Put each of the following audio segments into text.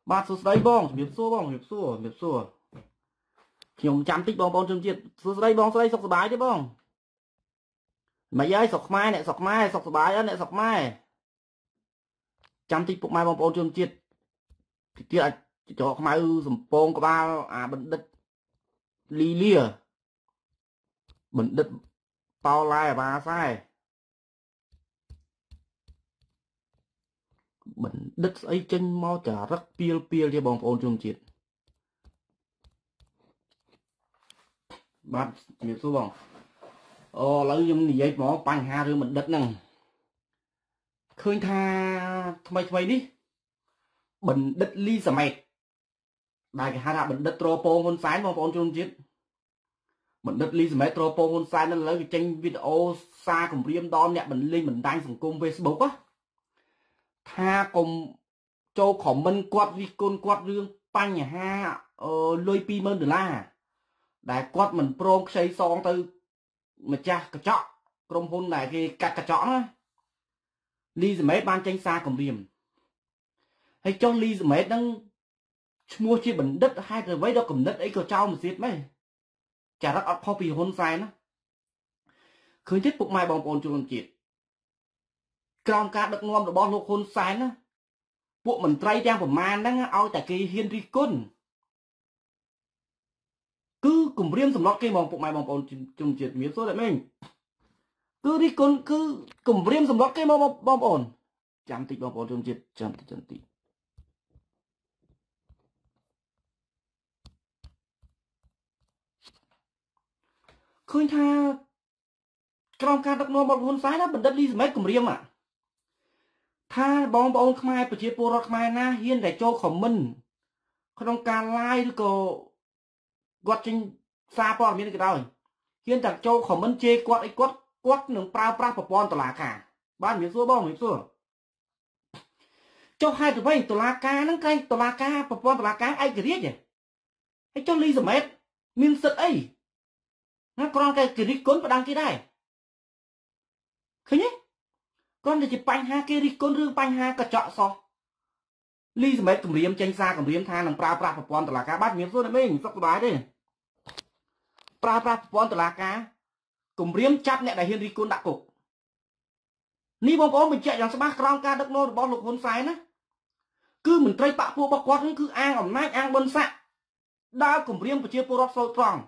បាទសួស្តីបងជំរាបសួរបងជំរាបសួរខ្ញុំចាំតិចបងប្អូនជនជាតិសួស្តីបងស្រីសុខសប្បាយទេបងមិនយាយសុខខ្មែរអ្នកសុខខ្មែរសុខសប្បាយអត់អ្នកសុខខ្មែរចាំតិចពុកម៉ែបងប្អូនជនជាតិទៀតអាចច្រកខ្មៅសំពងក្បាលអាបណ្ឌិតលីលាបណ្ឌិតប៉ោឡែអាបាសែបណ្ឌិតស្អីចេញមកចារឹកពីលទេបងប្អូនជនជាតិបាទជំរាបសួរបងឥឡូវខ្ញុំនិយាយមកបញ្ហារឿងបណ្ឌិតហ្នឹងឃើញថាថ្មីនេះបណ្ឌិតលីសាម៉េតដែលគេហៅថាបណ្ឌិតត្រពងហ៊ុនសែនបងប្អូនជនជាតិបណ្ឌិតលីសាម៉េតត្រពងហ៊ុនសែនហ្នឹងឥឡូវគេចេញវីដេអូសារគម្រាមដល់អ្នកបន្លីងបណ្ដាញសង្គម Facebook ថាកុំចូលខមមិនគាត់រិះគន់គាត់រឿងបញ្ហាលុយ $20,000 ដែលគាត់មិនព្រមខ្ចីសងទៅម្ចាស់កញ្ចក់ក្រុមហ៊ុនដែលគេកាត់កញ្ចក់ណាលីសាម៉េតបានចេញសារគម្រាមហើយចុះលីសាម៉េតហ្នឹងឈ្មោះជាបណ្ឌិតហេតុអ្វីដល់កំណត់អីក៏ចោលមិនទៀតម៉េចចារឹកអត់ខុសពីហ៊ុនសែនណាឃើញទេពុកម៉ែបងប្អូនជនជាតិក្រោមការដឹកនាំរបស់លោកហ៊ុនសែនណាពួកមន្ត្រីទាំងប្រមាណហ្នឹងឲ្យតែគេហ៊ានរិះគន់គឺគម្រាមសម្លុតគេមកពុកម៉ែបងប្អូនជនជាតិមានសួរតែមែនគឺរិះគន់គឺគម្រាមសម្លុតគេមកបងប្អូនចាំតិចបងប្អូនជនជាតិចាំតិចឃើញថាក្រោមការដឹកនាំរបស់ហ៊ុនសែនណាបណ្ឌិតលីសាម៉េតគម្រាមថាបងប្អូនខ្មែរប្រជាពលរដ្ឋខ្មែរណាហ៊ានតែចូលខមមិនក្នុងការ live ឬក៏គាត់ចេញសារព័ត៌មានក៏ដោយហ៊ានតែចូលខមមិនជេរគាត់អីគាត់នឹងប្រើប្រាស់ប្រព័ន្ធតុលាការបានមានសួរបងមានសួរចុះហេតុអ្វីតុលាការហ្នឹងក្រែងតុលាការប្រព័ន្ធតុលាការឯករាជ្យហើយចុះលីសាម៉េតមានសិទ្ធិអីណាគ្រាន់តែគេរិះគន់បដងគេដែរឃើញទេគ្រាន់តែជាបញ្ហាគេរិះគន់រឿងបញ្ហាកញ្ចក់សោះលីសាម៉េតគម្រាមចេញសារគម្រាមថានឹងប្រើប្រាស់ប្រព័ន្ធតុលាការបាទមានសួរតែមែនសុខសប្បាយទេប្រើប្រាស់ប្រព័ន្ធតុលាការគម្រាមចាប់អ្នកដែលហ៊ានរិះគន់ដាក់គុកនេះបងប្អូនបញ្ជាក់យ៉ាងច្បាស់ក្រោមការដឹកនាំរបស់លោកហ៊ុនសែនណាគឺមន្ត្រីបកពួករបស់គាត់នឹងគឺអាងអំណាចអាងបុណ្យស័ក្តិដើរគម្រាមប្រជាពលរដ្ឋស្លូតត្រង់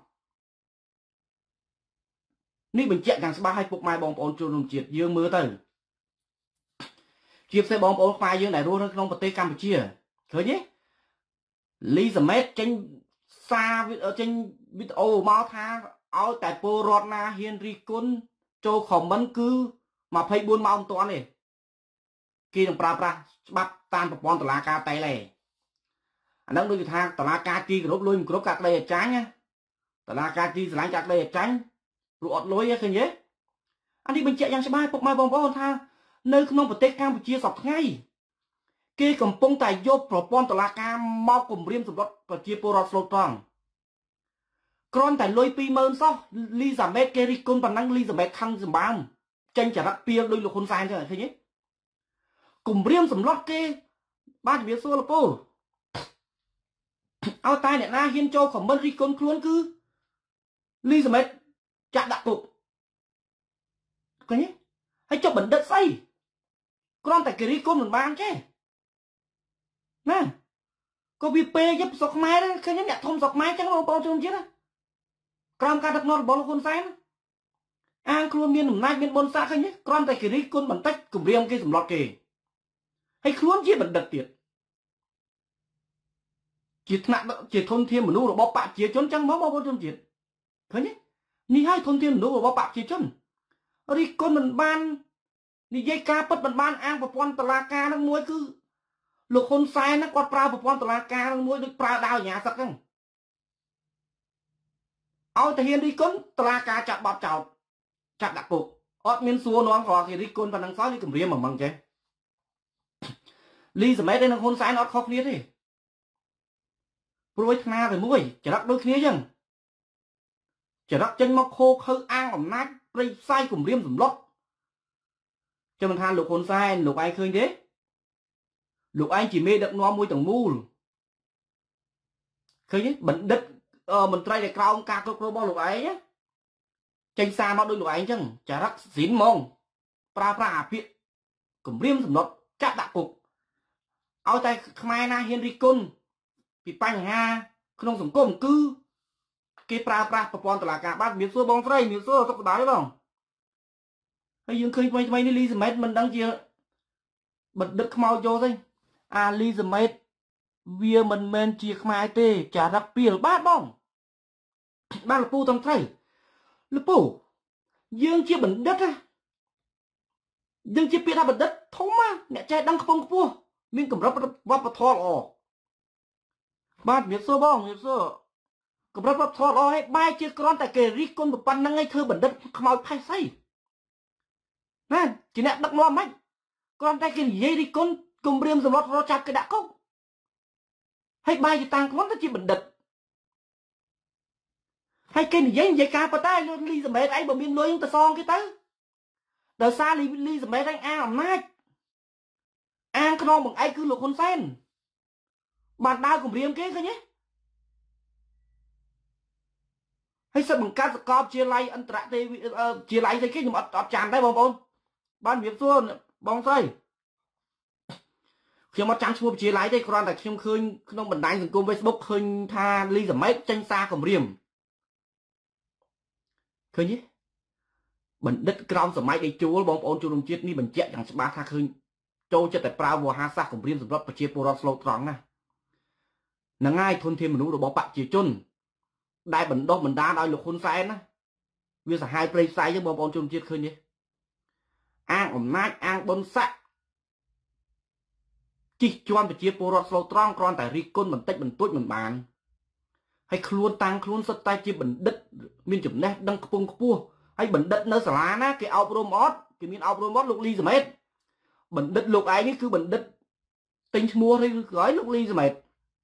នេះបញ្ជាក់យ៉ាងច្បាស់ឲ្យពុកម៉ែបងប្អូនជនជាតិយើងមើលទៅជាពិសេសបងប្អូនខ្មែរយើងដែលរស់នៅក្នុងប្រទេសកម្ពុជាឃើញទេលីសាម៉េតចេញសារចេញវីដេអូមកថាឲ្យតែពលរដ្ឋណាហ៊ានរិះគន់ចូលខមមិនគឺ24 ម៉ោងមិនទាន់ទេគេនឹងប្រើប្រាស់ច្បាប់តាមប្រព័ន្ធតុលាការតែឡើយអាហ្នឹងដូចថាតុលាការទីគ្រប់លុយមិនគ្រប់កាត់ក្តីឲ្យចាញ់ណាតុលាការទីស្រឡាញ់កាត់ក្តីឲ្យចាញ់ព្រោះអត់លុយឃើញទេអានេះបញ្ជាក់យ៉ាងច្បាស់ពុកម៉ែបងប្អូនថានៅក្នុងប្រទេសកម្ពុជាសពថ្ងៃគេកំពុងតែយកប្រព័ន្ធតុលាការមកគម្រាមសម្លុតប្រជាពលរដ្ឋស្លូតត្រង់គ្រាន់តែលុយ $20,000 សោះលីសាម៉េតគេរិះគន់ប៉ុណ្ណឹងលីសាម៉េតខឹងសម្បើមចេញចរិតពៀលដោយលោកហ៊ុនសែនចឹងឃើញទេគម្រាមសម្លុតគេបាទជំរាបសួរលោកពូឲ្យតែអ្នកណាហ៊ានចូលខមមិនរិះគន់ខ្លួនគឺលីសាម៉េតចាក់ដាក់គុកឃើញទេហើយចុះបណ្ឌិតស្អីគ្រាន់តែគេរិះគន់មិនបានទេណាក៏វាពេកយប់ស្រុកខ្មែរឃើញអ្នកធំស្រុកខ្មែរចឹងបងប្អូនជនជាតិក្រោមការដឹកនាំរបស់លោកហ៊ុនសែនអាងខ្លួនមានអំណាចមានបុណ្យស័ក្តិឃើញទេគ្រាន់តែគេរិះគន់បន្តិចគម្រាមគេសម្លុតគេហើយខ្លួនជាបណ្ឌិតទៀតជាថ្នាក់ជាធនធានមនុស្សរបស់បកប្រជាជនចឹងមកបងប្អូនជនជាតិឃើញទេនេះហើយធនធានមនុស្សរបស់បកប្រជាជនរិះគន់មិនបាននិយាយការពិតមិនបានអាងប្រព័ន្ធតុលាការនឹងមួយគឺលោកហ៊ុនសែនហ្នឹងគាត់ប្រើប្រព័ន្ធតុលាការនឹងមួយដូចប្រើដាវអាញាសឹកហ្នឹងឲ្យតែហ៊ានរិះគន់តុលាការចាប់បទចោទចាប់ដាក់គុកអត់មានសួរនាំក៏គេរិះគន់ប៉ុណ្ណឹងសោះនេះគម្រាមហ្មងចេះលីសាម៉េតឯនឹងហ៊ុនសែនអត់ខុសគ្នាទេព្រួយថ្នាតែមួយចរិតដូចគ្នាចឹងចរិតចេញមកខោខើអាងអំណាចព្រៃផ្សាយគម្រាមសម្លុតចាំមិនថាលោកហ៊ុនសែនលោកឯងឃើញទេលោកឯងជាមេដឹកនាំមួយទាំងមូលឃើញទេបណ្ឌិតមន្ត្រីដែលក្រោមការគ្រប់គ្រងរបស់លោកឯងចេញសារមកដោយលោកឯងចឹងចរិតស៊ីនហ្មងប្រើប្រាស់អាភិកគម្រាមសំណត់ចាក់ដាក់គុកឲ្យតែខ្មែរណាហ៊ានរិះគន់ពីបញ្ហាក្នុងសង្គមគឺគេប្រើប្រាស់ប្រព័ន្ធតុលាការបាទមានសួរបងស្រីមានសួរសុខសប្បាយទេបងហើយយើងឃើញថ្មីនេះលីសមេតមិនដឹងជាបណ្ឌិតខ្មោចយកទេអាលីសមេតវាមិនមែនជាខ្មែរទេចារឹកពីលបាទបងបាទលពូត្រឹមត្រូវលពូយើងជាបណ្ឌិតណាយើងជាពាក្យថាបណ្ឌិតធំណាអ្នកចេះដឹងខ្ពង់ខ្ពស់មានកម្រិតវប្បធម៌ល្អបាទមានសួរបងមានសួរកម្រិតវប្បធម៌ល្អឲ្យបែរជាគ្រាន់តែគេរិះគន់ប៉ុណ្្នឹងឯងធ្វើបណ្ឌិតខ្មោចផៃសៃណាជាអ្នកដឹកនាំមិនគ្រាន់តែគេនិយាយរិះគន់គំរាមសម្លុតរត់ចាប់គេដាក់គុកហើយបែរជាតាំងខ្លួនទៅជាបណ្ឌិតហើយគេនិយាយការប៉ុន្តែលីសមេតអីបើមានលុយទៅសងគេទៅដោយសារលីសមេតឯងអាងអំណាចអាងខ្នងបង្អែកគឺលោកហ៊ុនសែនបានដើរគម្រាមគេឃើញទេហើយសិទ្ធិបង្កើតសកលវិទ្យាល័យអន្តរទេវិទ្យាល័យស្អីគេខ្ញុំអត់ចាំដែរបងប្អូនបានជំរាបសួរបងស្រីខ្ញុំអត់ចាំឈ្មោះវិទ្យាល័យទេគ្រាន់តែខ្ញុំឃើញក្នុងបណ្ដាញសង្គម Facebook ឃើញថាលីសមេតចេញសារគម្រាមឃើញទេបណ្ឌិតក្រមសម័យដេជួលបងប្អូនជនរួមជាតិនេះបញ្ជាក់យ៉ាងច្បាស់ថាឃើញចូលចិត្តតែប្រើវោហារសាស្ត្រគម្រាមសម្រាប់ប្រជាពលរដ្ឋស្លូតត្រង់ណាហ្នឹងហើយធនធានមនុស្សរបស់ប្រជាជនដែលបណ្ដុះបណ្ដាលឲ្យលោកហ៊ុនសែនណាវាសាហាវព្រៃផ្សៃចឹងបងប្អូនជនជាតិឃើញទេអាងអំណាចអាងបុណ្យស័ក្តិជីកជាន់ប្រជាពលរដ្ឋស្លូតត្រង់គ្រាន់តែរិះគន់បន្តិចបន្តួចមិនបានហើយខ្លួនតាំងខ្លួនសុទ្ធតែជាបណ្ឌិតមានចំណេះដឹងខ្ពង់ខ្ពស់ហើយបណ្ឌិតនៅសាលាណាគេអប់រំអត់គេមានអប់រំអត់លោកលីសមេតបណ្ឌិតលោកឯងនេះគឺបណ្ឌិតទិញឈ្មោះឬក្រោយលោកលីសមេត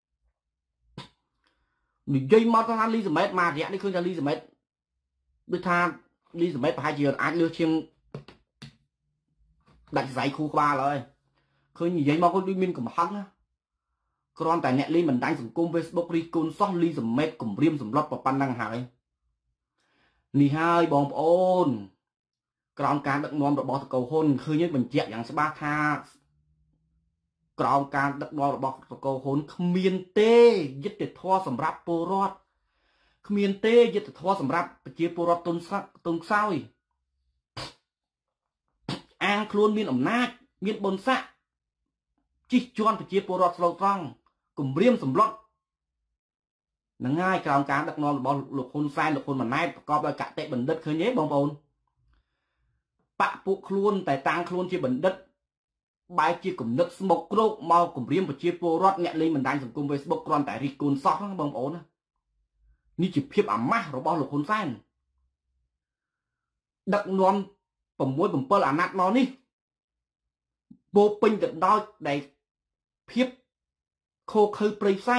និយាយមកថាលីសមេតមករយៈនេះឃើញថាលីសមេតដូចថាលីសមេតប្រហែលជាអាចលឺជាងដាច់ស្រីគ្រូក្បាលហើយឃើញនិយាយមកគាត់ដូចមានកំហឹងណាគ្រាន់តែអ្នកលេងបណ្ដាញសង្គម Facebook រីកូនសោះលីសមេតគម្រាមសម្លុតប៉ុណ្ណឹងហើយនេះហើយបងប្អូនក្រោមការដឹកនាំរបស់តកូហ៊ុនឃើញបញ្ជាក់យ៉ាងច្បាស់ថាក្រោមការដឹកនាំរបស់តកូហ៊ុនគ្មានទេយុត្តិធម៌សម្រាប់ពលរដ្ឋគ្មានទេយុត្តិធម៌សម្រាប់ប្រជាពលរដ្ឋទុនខ្សោយអាងខ្លួនមានអំណាចមានបុណ្យស័ក្តិជិះជាន់ប្រជាពលរដ្ឋស្លូតត្រង់គម្រាមសម្លុតហ្នឹងហើយក្រោមការដឹកនាំរបស់លោកហ៊ុនសែនលោកហ៊ុនម៉ាណែតប្រកបដោយកតេបណ្ឌិតឃើញទេបងប្អូនបកពួកខ្លួនតែតាំងខ្លួនជាបណ្ឌិតបែរជាគំនិតស្មុកគ្រោកមកគម្រាមប្រជាពលរដ្ឋអ្នកលេងបណ្ដាញសង្គម Facebook គ្រាន់តែរិះគន់សោះបងប្អូននេះជាភាពអាម៉ាស់របស់លោកហ៊ុនសែនដឹកនាំ6 7អាណត្តិមកនេះបូពេញទៅដោយដែលភាពខូខើព្រៃផ្សៃ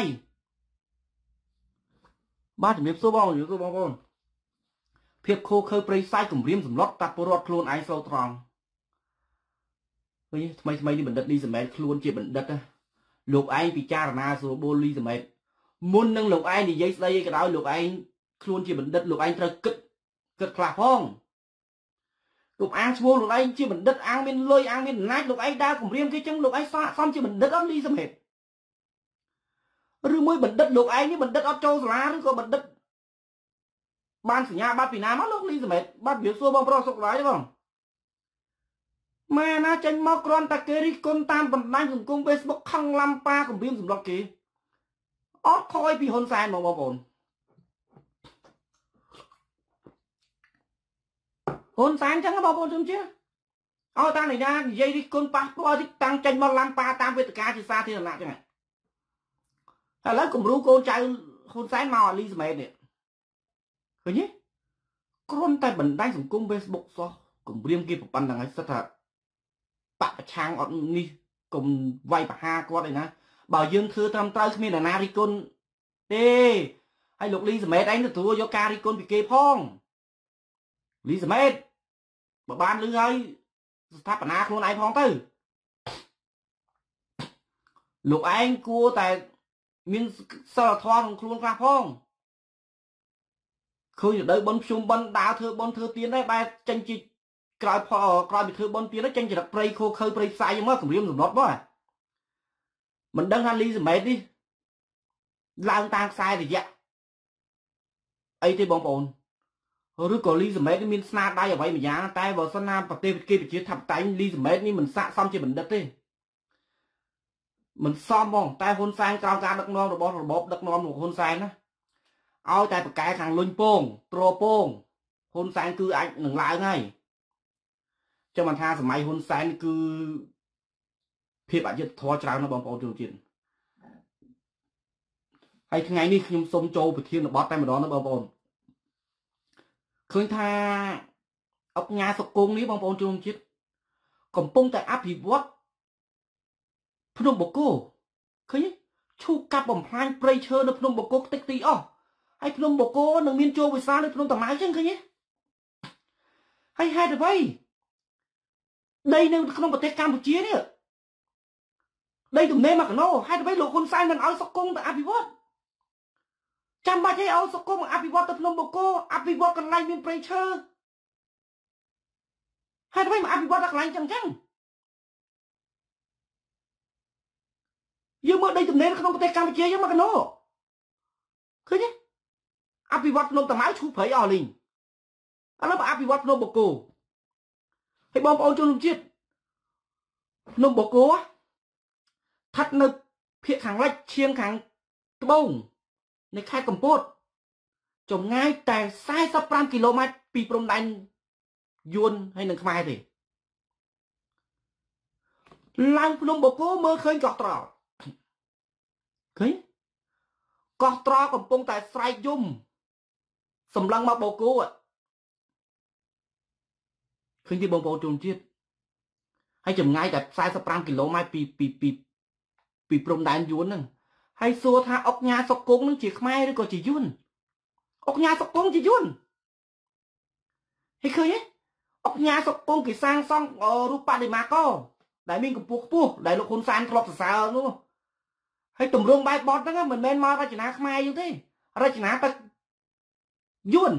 បាទជំរាបសួរបងប្អូនភាពខូខើព្រៃផ្សៃគម្រាមសម្លុតតាពលរដ្ឋខ្លួនឯងស្លូតត្រង់ឃើញថ្មីនេះបណ្ឌិតលីសមេតខ្លួនជាបណ្ឌិតលោកឯងពិចារណាស្រួលបួលលីសមេតមុននឹងលោកឯងនិយាយស្ដីអីក៏ដោយលោកឯងខ្លួនជាបណ្ឌិតលោកឯងត្រូវគិតខ្លះផងលោកអាងឈ្មោះលោកឯងជាបណ្ឌិតអាងមានលុយអាងមានអំណាចលោកឯងដើរគម្រាមគេចឹងលោកឯងស័ក្តិសមជាបណ្ឌិតអត់លីសមេតឬមួយបណ្ឌិតលោកឯងនេះបណ្ឌិតអត់ចូលសាលាឬក៏បណ្ឌិតបានសញ្ញាបត្រពីណាមកលោកលីសមេតបាទវាសួរបងប្រុសសុខសប្បាយទេបងម៉ែណាចេញមកគ្រាន់តែគេរិះគន់តាមបណ្ដាញសង្គម Facebook ខឹងឡាំប៉ាគម្រាមសម្លុតគេអត់ខ້ອຍពីហ៊ុនសែនមកបងប្អូនហ៊ុនសែនចឹងបងប្អូនជឿជាឲ្យតានេះណានិយាយរិះគន់ប៉ះពាល់ទីតាំងចេញមកឡាំប៉ាតាមវេទិកាជាសាធារណៈចឹងឥឡូវគំរូកូនចៅហ៊ុនសែនមកអាលីសមេតនេះឃើញទេគ្រាន់តែបណ្ដាញសង្គម Facebook សោះគម្រាមគេប៉ុណ្្នឹងហើយសិតថាបកប្រឆាំងអត់នេះកុំវាយប្រហារគាត់ឯណាបើយើងធ្វើត្រឹមត្រូវគ្មានអាណារិះគន់ទេហើយលោកលីសមេតឯងទទួលយកការរិះគន់ពីគេផងលីសមេតបើបានលឺហើយស្ថាបនាខ្លួនឯងផងទៅលោកឯងគួរតែមានសិលធម៌ក្នុងខ្លួនខ្លះផងឃើញទៅបនភ្ជុំបនដើរធ្វើបនធ្វើទៀនដែរបែរចេញជីក្រោយក្រោយពីធ្វើបនទៀនចេញចរិតព្រៃខូខើព្រៃផ្សាយមកគម្រាមសំណត់មកមិនដឹងថាលីសមេតនេះឡើងតាមខ្សែរយៈអីទេបងប្អូនឬក៏លីសមេតមានស្នាដៃអ្វីម្យ៉ាងតែបើសិនណាប្រទេសគេប្រជាថាបតៃលីសមេតនេះមិនស័ក្តិសមជាបណ្ឌិតទេមិនសមហ្មងតែហ៊ុនសែនក្រោមការដឹកនាំរបស់របបដឹកនាំរបស់ហ៊ុនសែនណាឲ្យតែប្រកែខាងលុញពងត្រពងហ៊ុនសែនគឺអាចនឹងឡើងហើយចាំមិនថាសម័យហ៊ុនសែនគឺភាពអយុត្តិធម៌ច្រើនណាស់បងប្អូនជនជាតិហើយថ្ងៃនេះខ្ញុំសូមចូលប្រធានបទតែម្ដងណាបងប្អូនឃើញថាអង្គការសុគង្គនេះបងប្អូនជនជាតិកំពុងតែអភិវឌ្ឍភ្នំបូកគោឃើញឈូកកាប់បំផ្លាញព្រៃឈើនៅភ្នំបូកគោតិចទីអស់ហើយភ្នំបូកគោនឹងមានចូលវិសាលនៅភ្នំតាម៉ៅចឹងឃើញទេហើយហេតុអ្វីដីនៅក្នុងប្រទេសកម្ពុជានេះដីទំនេរមកកណោហេតុអ្វីលោកហ៊ុនសែនមិនឲ្យសុគង្គទៅអភិវឌ្ឍចាំបាច់ឲ្យសុគង្គអភិវឌ្ឍទៅភ្នំបូកគោអភិវឌ្ឍកន្លែងមានព្រៃឈើហេតុអ្វីមិនអភិវឌ្ឍដល់កន្លែងចឹងយើងមើលដីទំនេរក្នុងប្រទេសកម្ពុជាយើងមកកណោឃើញទេអភិវឌ្ឍភ្នំតាម៉ៅឈូសព្រៃអស់លីងឥឡូវបើអភិវឌ្ឍភ្នំបូកគោហើយបងប្អូនជនជាតិភ្នំបូកគោស្ថិតនៅភាគខាងលិចឈៀងខាងត្បូងនៃខេត្តកំពតចម្ងាយតែ45គីឡូម៉ែត្រពីព្រំដែនយួនហើយនឹងខ្មែរទេឡើងភ្នំបូកគោមើលឃើញកោះត្រល់ឃើញកោះត្រល់កំពុងតែស្រែកយំសម្លឹងមកបូកគោឃើញទេបងប្អូនជនជាតិហើយចម្ងាយតែ45គីឡូម៉ែត្រពីព្រំដែនយួនហ្នឹងហើយសួរថាអង្គការសុគង្គនឹងជាខ្មែរឬក៏ជាយួនអង្គការសុគង្គជាយួនហើយឃើញទេអង្គការសុគង្គគេសាងសង់រូបបដិមាករដែលមានកម្ពស់ខ្ពស់ដែលលោកហ៊ុនសែនធ្លាប់សរសើរនោះហើយទម្រង់បែបបត់ហ្នឹងមិនមែនមករចនាខ្មែរយើងទេរចនាទៅយួន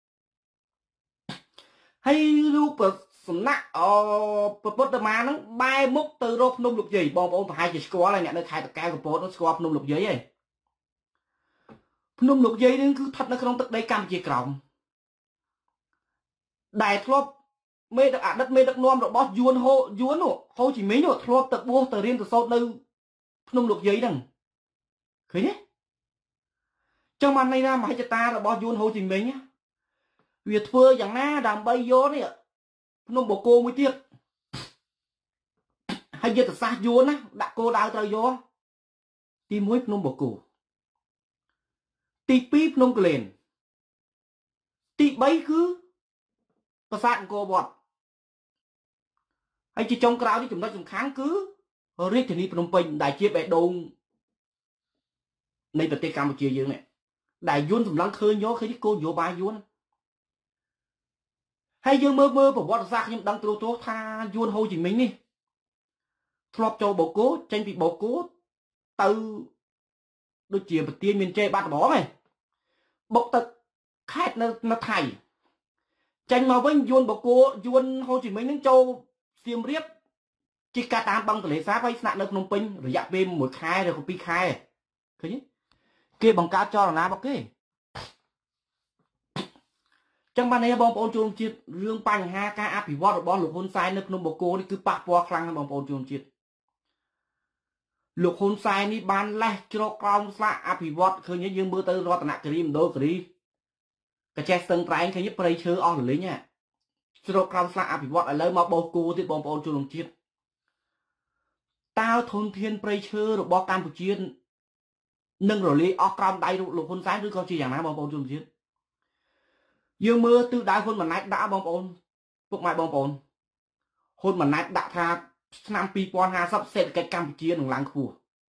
ហើយរូបសំណាក់ពុទ្ធមាហ្នឹងបែរមុខទៅរកភ្នំលោកយាយបងប្អូនប្រហែលជាស្គាល់ហើយអ្នកនៅខេត្តតាកែវកំពតនោះស្គាល់ភ្នំលោកយាយហើយភ្នំលោកយាយនេះគឺស្ថិតនៅក្នុងទឹកដីកម្ពុជាក្រោមដែលធ្លាប់មេដឹកអតីតមេដឹកនាំរបស់យួនហូជីមីញនោះធ្លាប់ទៅបួសទៅរៀនទៅសូត្រនៅភ្នំលោកយាយហ្នឹងឃើញទេចឹងបានន័យថាមហិច្ឆតារបស់យួនហូជីមីញវាធ្វើយ៉ាងណាដើម្បីយកនេះភ្នំបូកគោមួយទៀតហើយយុទ្ធសាស្ត្រយួនណាដាក់គោលដៅត្រូវយកទី1ភ្នំបូកគោទី2ភ្នំកលែនទី3គឺប្រាសាទអង្គរវត្តហើយជាចុងក្រោយនេះចំណុចសំខាន់គឺរាជធានីភ្នំពេញដែលជាបេះដូងនៃប្រទេសកម្ពុជាយើងនេះដែលយួនសម្លឹងឃើញយកឃើញគោលនយោបាយយួនហើយយើងមើលប្រវត្តិសាស្ត្រខ្ញុំដឹងត្រួសថាយួនហូជីមីញនេះធ្លាប់ចូលបូកគោចេញពីបូកគោទៅដូចជាប្រទានមានជ័យបាត់ដំបងឯងបុកទៅខេត្តនៅថៃចេញមកវិញយួនបូកគោយួនហូជីមីញនឹងចូលសៀមរាបជិះកាត់តាមបឹងទន្លេសាបហើយស្នាក់នៅភ្នំពេញរយៈពេល1ខែឬក៏2ខែឃើញទេគេបង្កើតចលនារបស់គេចឹងបាននេះបងប្អូនជនជាតិរឿងបញ្ហាការអភិវឌ្ឍរបស់លោកហ៊ុនសែននៅក្នុងបូកគោនេះគឺប៉ះពាល់ខ្លាំងណាស់បងប្អូនជនជាតិលោកហ៊ុនសែននេះបានលេះជ្រកក្រោមស្លាកអភិវឌ្ឍឃើញទេយើងមើលទៅរតនគិរីមណ្ឌលគិរីកចេះស្ទឹងត្រែងឃើញទេព្រៃឈើអស់រលីងជ្រកក្រោមស្លាកអភិវឌ្ឍឥឡូវមកបូកគោទៀតបងប្អូនជនជាតិតើធនធានព្រៃឈើរបស់កម្ពុជានឹងរលាយអស់ក្រោមដៃលោកហ៊ុនសែនឬក៏ជាយ៉ាងណាបងប្អូនជនជាតិយើងមើលទិសដៅហ៊ុនម៉ាណែតដាក់បងប្អូនពុកម៉ែបងប្អូនហ៊ុនម៉ាណែតដាក់ថាឆ្នាំ2050សេដ្ឋកិច្ចកម្ពុជានឹងឡើងខ្ពស់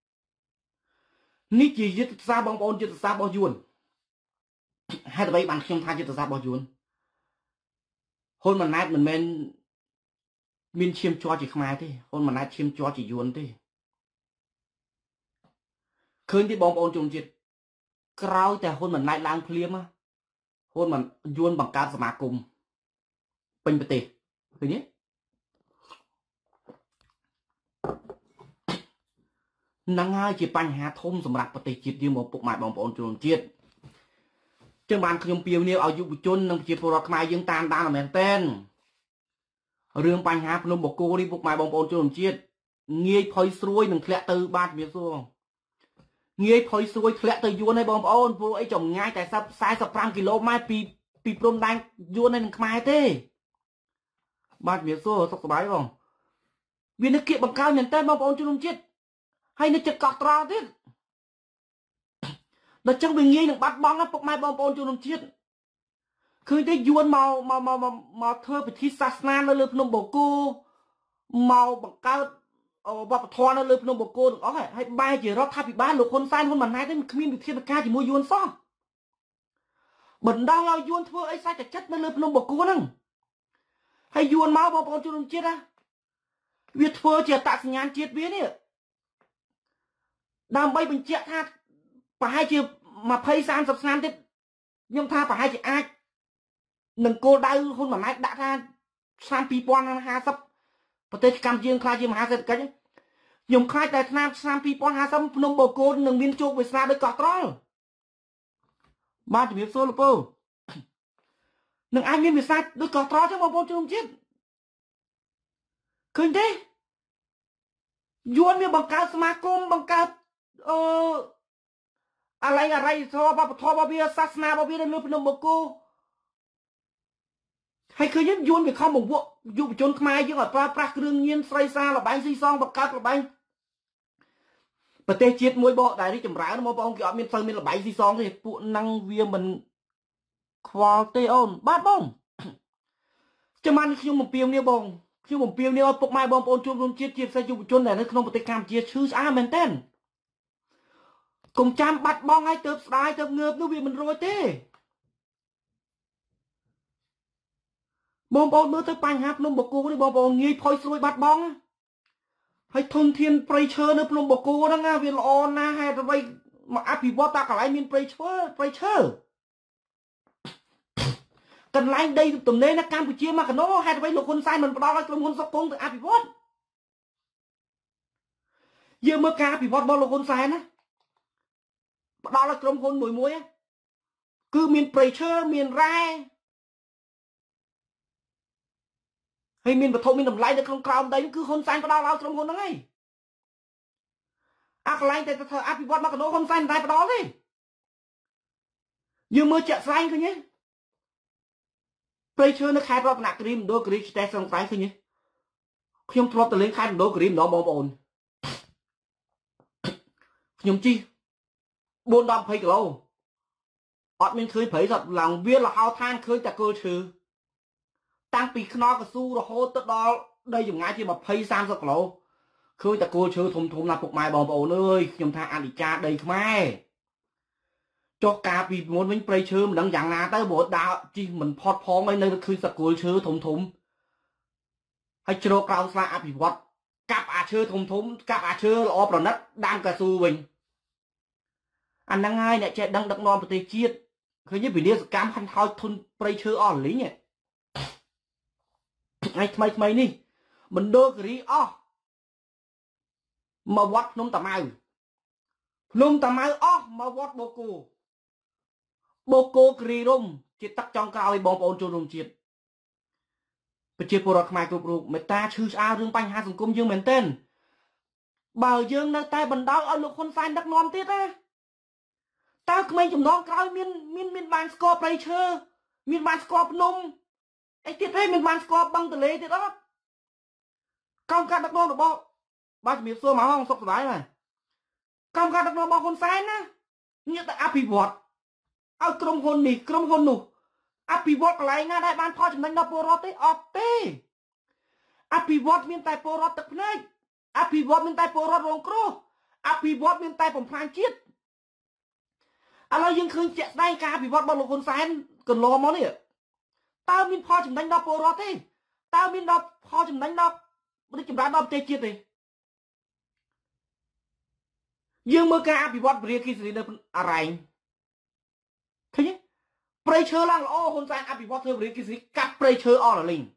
នេះជាយុទ្ធសាស្ត្របងប្អូនយុទ្ធសាស្ត្ររបស់យួនហេតុអ្វីបានខ្ញុំថាយុទ្ធសាស្ត្ររបស់យួនហ៊ុនម៉ាណែតមិនមែនមានឈាមជ័រជាខ្មែរទេហ៊ុនម៉ាណែតឈាមជ័រជាយួនទេคืนที่บองโอนจุนจิตกราวแต่คนเหมือนนายล้างเพลียมอะคนมันยวนบังการสมาคมเป็นปฏิคือนี้นางง่ายจีปัญหาทมสำหรับปฏิจิตยืมบอกปกหมายบองโอนจุนจิตจังบานขยมเปียวเนี่ยเอายุบจนนำจีปรกมายังตามด้านแมนเต้นเรื่องปัญหาพนมบกโกนี่ปกหมายบองโอนจุนจิตเงี้ยพอยซวยหนึ่งแคละตือบาดเมียซัวเงี้ยพอยซวยแคละตือยวนในบองโอนพวกไอ้จงง่ายแต่ซับไซส์15 กิโลไม่ปีปรมแดงยวนในหนึ่งขมายเต้บาดเมียซัวสบายบ้องเวียนเกียบังการแมนเต้นบองโอนจุนจิตให้ในจักรตราดิแต่จังเป็นงี้หนึ่งบัดบองนะปกไม้บองปอนจุนนจิตคือได้ยวนมาเธอไปที่ศาสนาเลยพนมโบกูมาบังการบัพทอนเลยพนมโบกูอ๋อให้ใบจีรถทับอีบ้านหรือคนซ้ายคนมันไหนได้มันมีวิธีการจีมวยยวนซ้อบันดาเรายวนเธอไอ้ซ้ายจะจัดนั่นเลยพนมโบกูนั่งให้ยวนมาบองปอนจุนนจิตนะเวียเธอจะตัดสัญญาณจิตเวียเนี่ยดามใบเป็นเจ้าท่าป่าให้จีมาเพย์30 งานติดยมท่าป่าให้จีอาหนึ่งโกได้คนแบบไหนด่าท่า3,250ประเทศกัมพูชาคลายจีมหาเศรษฐกิจยมคลายแต่ท่า3,250พนมโบโกหนึ่งวินโจกเวสนาโดยเกาะตรอลบ้านจะมีโซลโปหนึ่งไอมีเวสนาโดยเกาะตรอลจังหวะโปรจุ่มจิตคืนดิยวนมีบังการสมาคมบังการอะไรทอบาเบียศาสนาบาเบียในเรื่องพนมโบกูให้เคยยึดยวนไปเข้าหมู่พวกยุบจนขมายยังอ่ะปลาเครื่องเงียนไฟซาหลับใบซีซองบักกัดหลับใบประเทศจีนมวยบ่ได้ที่จำร้ายมวยบ่องเกี่ยวมีไฟมีหลับใบซีซองที่ปุ่นนั่งเวียมันควอลเตออนบ้าบ้องจะมันคิวหมุนเปียวเนี่ยบ้องคิวหมุนเปียวเนี่ยปกไม้บ้องปนจุ่มจีนใส่ยุบจนไหนในขนมปฏิกรรมจีนชื่ออาเมนเต้นกงจามบัดบ้องให้เติบสายเติบเงือบนู่นวีมันโรยเต้บองบอลเมื่อเธอไปหาพนมบกกูนี่บองบอลงี้พอยสวยบัดบองให้ทนเทียนไปเชิญในพนมบกกูนั่งงาเวียนออนนะให้ทำไมมาอภิวัตตากระไรมีนไปเชิญกันไล่ได้ตุ่มเนยนักการผู้เชี่ยวมากันโน้ให้ทำไมลูกคนใส่มันปลอดกลุ่มคนสกุลถึงอภิวัตเยอะเมื่อการอภิวัตบอลลูกคนใส่นะปลอดกลุ่มคนมวยคือมีนไปเชิญมีนแร่ให้มีนปฐมมีนทำไรในคลองคลาวได้คือคนใส่ปลอดเรากลุ่มคนนั่งไงอะไรแต่เธออภิวัตมากันโน้คนใส่ได้ปลอดเลยเยอะเมื่อจะใส่คือเนี้ยไปเชิญนักขายรอบหนักริมโดกรีสเตสังไซคือเนี้ยขยมทรอปตะเลี้ยงขายโดกรีมน้องบอลบอลขยมจีบนดำเพย์กับเราอดมันเคยเผยสัตว์หลังเวียนเราเอาทานเคยแต่เกิดชื่อตั้งปีขนอกระสู้เราโหตดอได้ยังไงที่มาเพย์30 กิโลเคยแต่เกิดชื่อทุ่มๆนะพวกไม้บอลบอลเลยขยมทางอันดิจ่าได้ขมายจอกกาปีมดมันไปเชื่อมันดังอย่างนาแต่บทดาวจีมันพอดพ้องไปในคือสกุลชื่อทุ่มให้โจกเราสละอภิวัตกับอาเชื่อทุ่มกับอาเชื่อเราประนัดดังกระสู้วิงอันนั้นง่ายเนี่ยจะดังดักนอนประเทศจีนเคยยิ่งปีนี้สกามพันทอยทุนไปเชื่ออ่อนหรือเนี่ยไอ้ทำไมนี่มันโดนกรีอ้อมาวัดนมตะไม้อ้อมาวัดโบโกกรีร่มจิตตักจองกล่าวไอ้บองปอนโจรมจิตไปเจอปรกไม้กรุบรูเมตาชื่ออาเรื่องปัญหาสังคมยังเหมือนเต้นบ่าวยังในใต้บรรดาเอาลูกคนไฟดักนอนติดนะตาไม่จำลองกล่าวมีนบานสกอร์ไปเชื่อมีนบานสกอร์พนมไอ้ติดให้มีนบานสกอร์บังทะเลติดอ่ะกำการดักนอนหรือบ่บ้านจะมีเสื้อหมาห้องสกสายเลยกำการดักนอนบางคนไฟนะเนี่ยแต่อภิวัตเอากรมคนนี่กรมคนหนูอภิวัตอะไรง่ายได้บ้านพ่อจำเป็นนอปรอตออกเต้อภิวัตมีแต่ปรอตตะพนัยอภิวัตมีแต่ปรอตโรงครูอภิวัตมีแต่ผมพลานจิตอะไรยังคืนเจ็ดได้การอภิวัตบอลลูกคนแสนกันรอมาเนี่ยตามีพ่อจำเป็นนอปรอตตามีนอพ่อจำเป็นนอไม่ได้จำเป็นนอเตจิตเลย dương mơ ca bị vót bria khi xử lý đượcอะไรthấy nhé prey chơi lang ô hôn sang bị vót thơ bria khi xử lý cắt prey chơi o là linh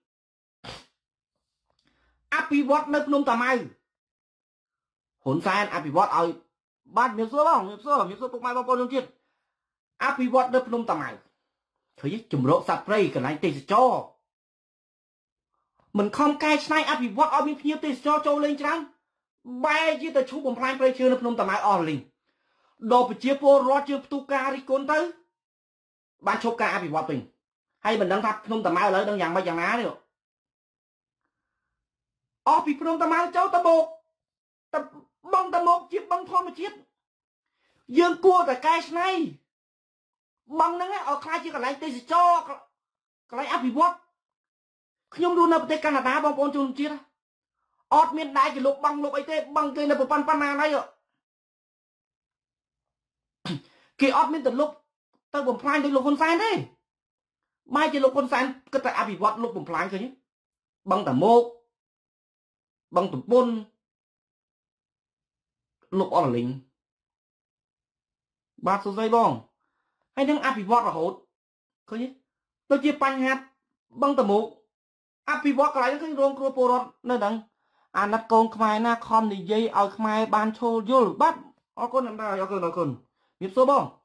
bị vót nơi nôm tà mai hôn sang bị vót ở ban miếng số không miếng số tụng mai bao nhiêu chuyện bị vót nơi nôm tà mai thấy nhé chùm rộ sạp prey cái này tì cho mình không cai snai bị vót ở bên phía tì cho lên chăng bay chỉ từ chú bồng phai prey chơi nơi nôm tà mai o là linh đồ bị chia po rót chưa tu ca đi côn tới ban chụp ca bị vọt mình hay mình đang thắt không tầm mai lấy đang dạng bay dạng á được bị không tầm mai cháu tầm một tầm một chiếc băng thon một chiếc dương cua tại cái này băng nó ở khai chỉ còn lại tây cho còn lại bị vọt nhung luôn là tây Canada băng con chun chiếc miền đại chỉ lục băng ấy tây băng tây là một pan này rồi kỳ miền tây lục tao bấm phai được lục con fan đấy mai chỉ lục con fan cái tại bị vọt lục bấm phai thôi nhé băng tầm một băng tầm bốn lục ở lính ba số giây bong hay đang bị vọt là hốt thôi nhé tôi chia pan hạt băng tầm một bị vọt cái này cái rong cua porot nơi đằng nát con khai na con thì dây ở khai ban chô vô bắt con làm sao con biết số bong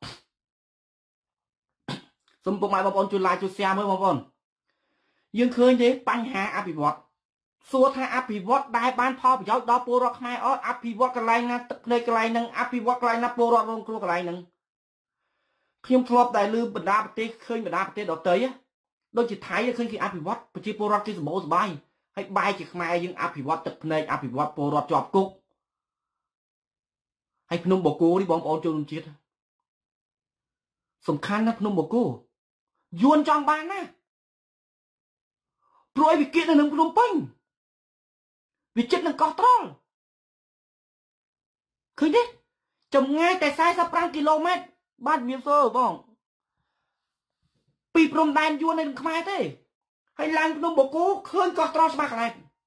สมบูรณ์มาบางคนจุฬาจุเซียเมื่อบางคนยังเคยเจอปัญหาอภิวัตส่วนถ้าอภิวัตได้บ้านพ่อไปย้อนดอปูรอกไม้อภิวัตกันไรนะตึกในกันไรนึงอภิวัตกันไรนะปูรอกลงครัวกันไรนึงขยมทลบได้ลืมบรรดาปฏิเคยบรรดาปฏิดอกเตยโดยจิตไทยเคยคืออภิวัตปฏิปูรอกที่สมบูรณ์สบายให้ใบจิตไม้ยังอภิวัตตึกในอภิวัตปูรอกจอบกุ๊กให้พนมบกูที่บองปอนจูนจิตสำคัญนะพนมบกูยวนจังบ้านนะโปรยวิกฤตหนึ่งพนมเป้งวิจิตหนึ่งกอตรอลเคยดิจำง่ายแต่ไซส์สัก1กิโลเมตรบ้านมีโซ่บ้องปีพรมแดนยวนในขมายเต้ให้ลานพนมบกูเคยกอตรอลสมัครอะไร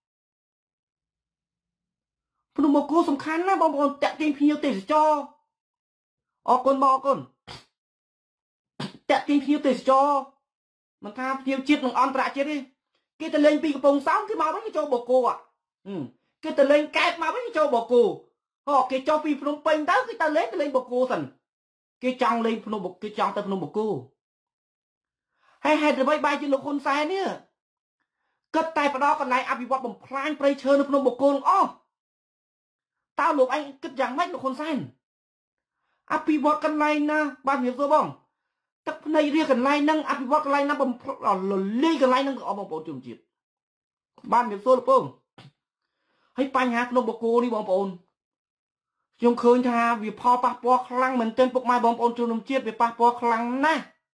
พนมบกูสำคัญนะบางคนจะตีนพิวติดจอออกคนบอกคนจะตีนพิวติดจอมันทำพิวจิตหนึ่งอันตรายจิตดิกิตเล่นปีกระโปรงซ้ำขึ้นมาไม่ใช่โจบอกกูอ่ะกิตเล่นแกะมาไม่ใช่โจบอกกูกิจอปีพนมเป็นได้กิตเล่นบอกกูสันกิจังเล่นพนมบอกกิจังแต่พนมบอกกูให้แต่ใบจิตลูกคนแซ่เนี่ยก็แต่ประดอกันไหนอภิวัตผมพลานไปเชิญพนมบอกกูตาหลวงไอ้กิจอย่างไม่ลูกคนแซ่อภิวัตกันไหนนะบ้านเหี่ยวตัวบ้องตักในเรียกกันไล่นั่งอภิวัตกันไล่นั่งผมเลี้ยกันไล่นั่งเอาบองปอนจุ่มจิตบ้านเดี๋ยวโซ่ลูกเปิ้งให้ปัญหาขนมบกูนี่บองปอนยังเคยทาวิพอปะปอคลังเหมือนเต้นปกไม้บองปอนจุ่มจิตวิปะปอคลังนะ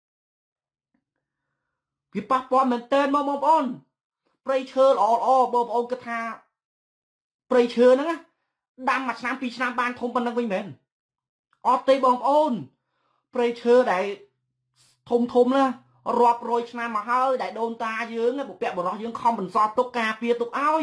วิปะปอเหมือนเต้นบองปอนไปเชิญบองปอนกระทาไปเชิญนะดำมาชนะปีชนะบ้านทงปันนังวิ่งเหม็นตีบองปอนไปเชิญได้ทมนะรอบโรยชนะมาเฮ้ยได้โดนตาเยอะไงบุกแปะบุกรอยังคอมเป็นซอตุกกาเปียตุกอ้อย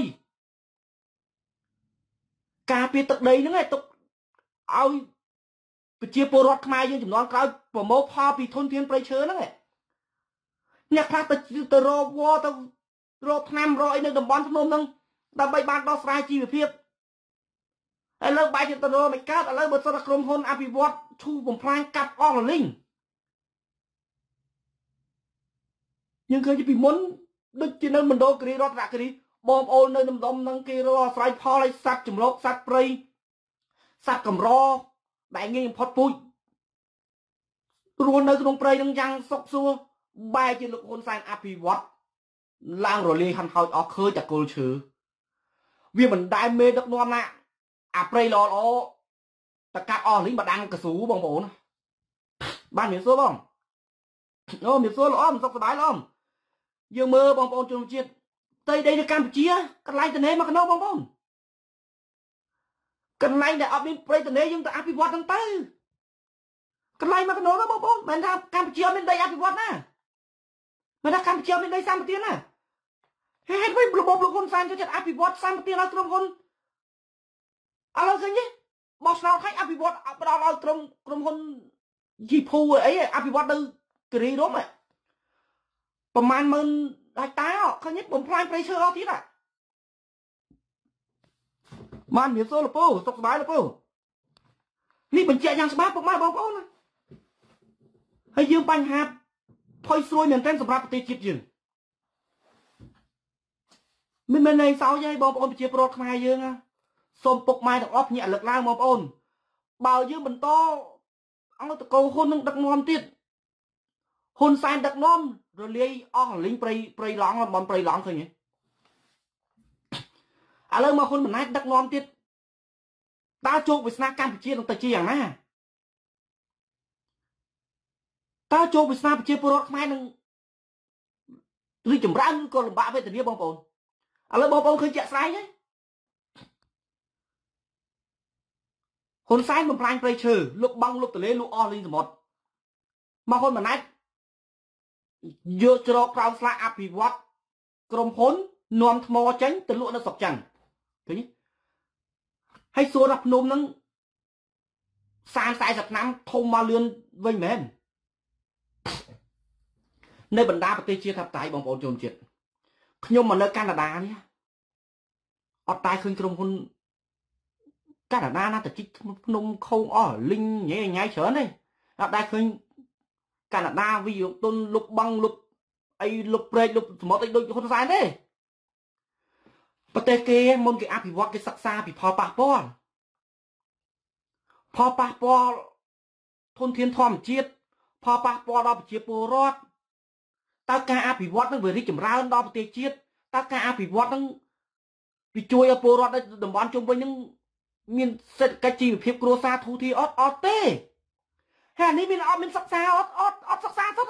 กาเปียตุกดีนึงไงตุกอ้อยไปเชียร์โปรดขมายยังจุดนอนกลายปมโมพอปีทนเทียนไปเชิญนั่นไงเนี่ยพระตะโรวอตะโรพนำรอยในดมบอลพนมนึงดำใบบานดอสไลจีเพียบไอ้เลิกใบจิตโรไม่กล้าไอ้เลิกบทสระกรมพลอภิวัตชูผมพลายกับอ้อลิงยังเคยจะปีมุนดึกจีนั่นมันโดกรีรอดรักกรีบอมโอนในน้ำดมนั่งกีรอสายพอไรสัตว์จุ่มโลกสัตว์ปรีสัตว์กำรอได้เงี้ยพอดปุยรวนในตรงปรีนั่งยังซกซัวใบจีลูกคนแซงอภิวัตล่างโรลีคันเขาออกเคยจากโกลชือเวียมันได้เมดักนวมนะปรีรอโอตะกัดอ้อลิ้นบดังกระสูบองโอนบ้านเหมียวซัวบ้องเหมียวซัวล้อมซกสบายล้อมยังมือบองปอนจุนจิตตายได้ในกัมพูชีกันไล่ตะเนมากันนอกบองปอนกันไล่เนี่ยเอาเป็นไปตะเนยังแต่อภิวัตทั้งตื้อกันไล่มากันนอกนะบองปอนมันทำกัมพูชีเป็นได้อภิวัตนะมันทำกัมพูชีเป็นได้สามปฏินะเฮ้ยไม่ระบบลูกคนแฟนจะจัดอภิวัตสามปฏินะทุกคนอะไรกันเนี่ยបោះឆ្នោតឲ្យអភិវឌ្ឍផ្ដល់ឲ្យក្រុមហ៊ុនជីភូអីអភិវឌ្ឍនៅគិរីរម្យប្រហែលម៉ឺនហិកតាឃើញបំផ្លាញព្រៃឈើអស់ទៀតបានមានសូលពូសុខសប្បាយលពូនេះបញ្ជាក់យ៉ាងច្បាស់ពុកម៉ែបងប្អូនហើយយើងបញ្ហាផុយស្រួយមែនទែនសម្រាប់ប្រទេសជាតិយើងមិនមែនន័យសោយទេបងប្អូនប្រជាពលរដ្ឋខ្មែរយើងសូមពុកម៉ែទាំងអស់ភ្ញាក់លើកឡើងបងប្អូនបើយើងបន្តអង្គតកោហ៊ុននឹងដឹកនាំទៀតហ៊ុនសែនដឹកនាំរលាយអស់លីងព្រៃឡង់បំព្រៃឡង់ឃើញទេឥឡូវមកហ៊ុនម៉ាណែតដឹកនាំទៀតតើជោគវាសនាកម្ពុជានឹងទៅជាយ៉ាងណាតើជោគវាសនាប្រជាពលរដ្ឋខ្មែរនឹងរីកចម្រើនក៏លំបាកវេទនាបងប្អូនឥឡូវបងប្អូនឃើញជាក់ស្ដែងទេហ៊ុនសែនបំផ្លាញព្រៃឈើលុបបង់លុបទន្លេលុបអស់លីងសមុទ្រមកហ៊ុនម៉ាណែតយកច្រកក្រោមស្លាកអភិវឌ្ឍក្រុមហ៊ុននាំថ្មចេញទៅលក់នៅស្រុកចិនឃើញទេហើយសួរថាភ្នំហ្នឹង30-40ឆ្នាំធំមកលឿនវិញមែននៅបណ្ដាប្រទេសជាតិថាបតៃបងប្អូនជនជាតិខ្ញុំមកនៅកាណាដានេះអត់តែឃើញក្រុមហ៊ុនកាណាដាណាតែជីកភ្នំខូងអស់លីងញ៉ៃច្រើនទេអត់ដែលឃើញកាណាដាវិយតុនលុបបង់លុបអីលុបព្រែកលុបសមុទ្រអីដូចហ៊ុនសែនទេប្រទេសគេមុនគេអភិវឌ្ឍគេសិក្សាពីផលប៉ះពាល់ធនធានធម្មជាតិផលប៉ះពាល់ដល់ប្រជាពលរដ្ឋតើការអភិវឌ្ឍនឹងវារីកចម្រើនដល់ប្រទេសជាតិតើការអភិវឌ្ឍនឹងវាជួយឲ្យពលរដ្ឋនៅតំបន់ជុំវិញនឹងមានសេដ្ឋកិច្ចជីវភាពគ្រួសារធូរធារអត់ទេហើយនេះមានសិក្សាអត់សិក្សាទៅ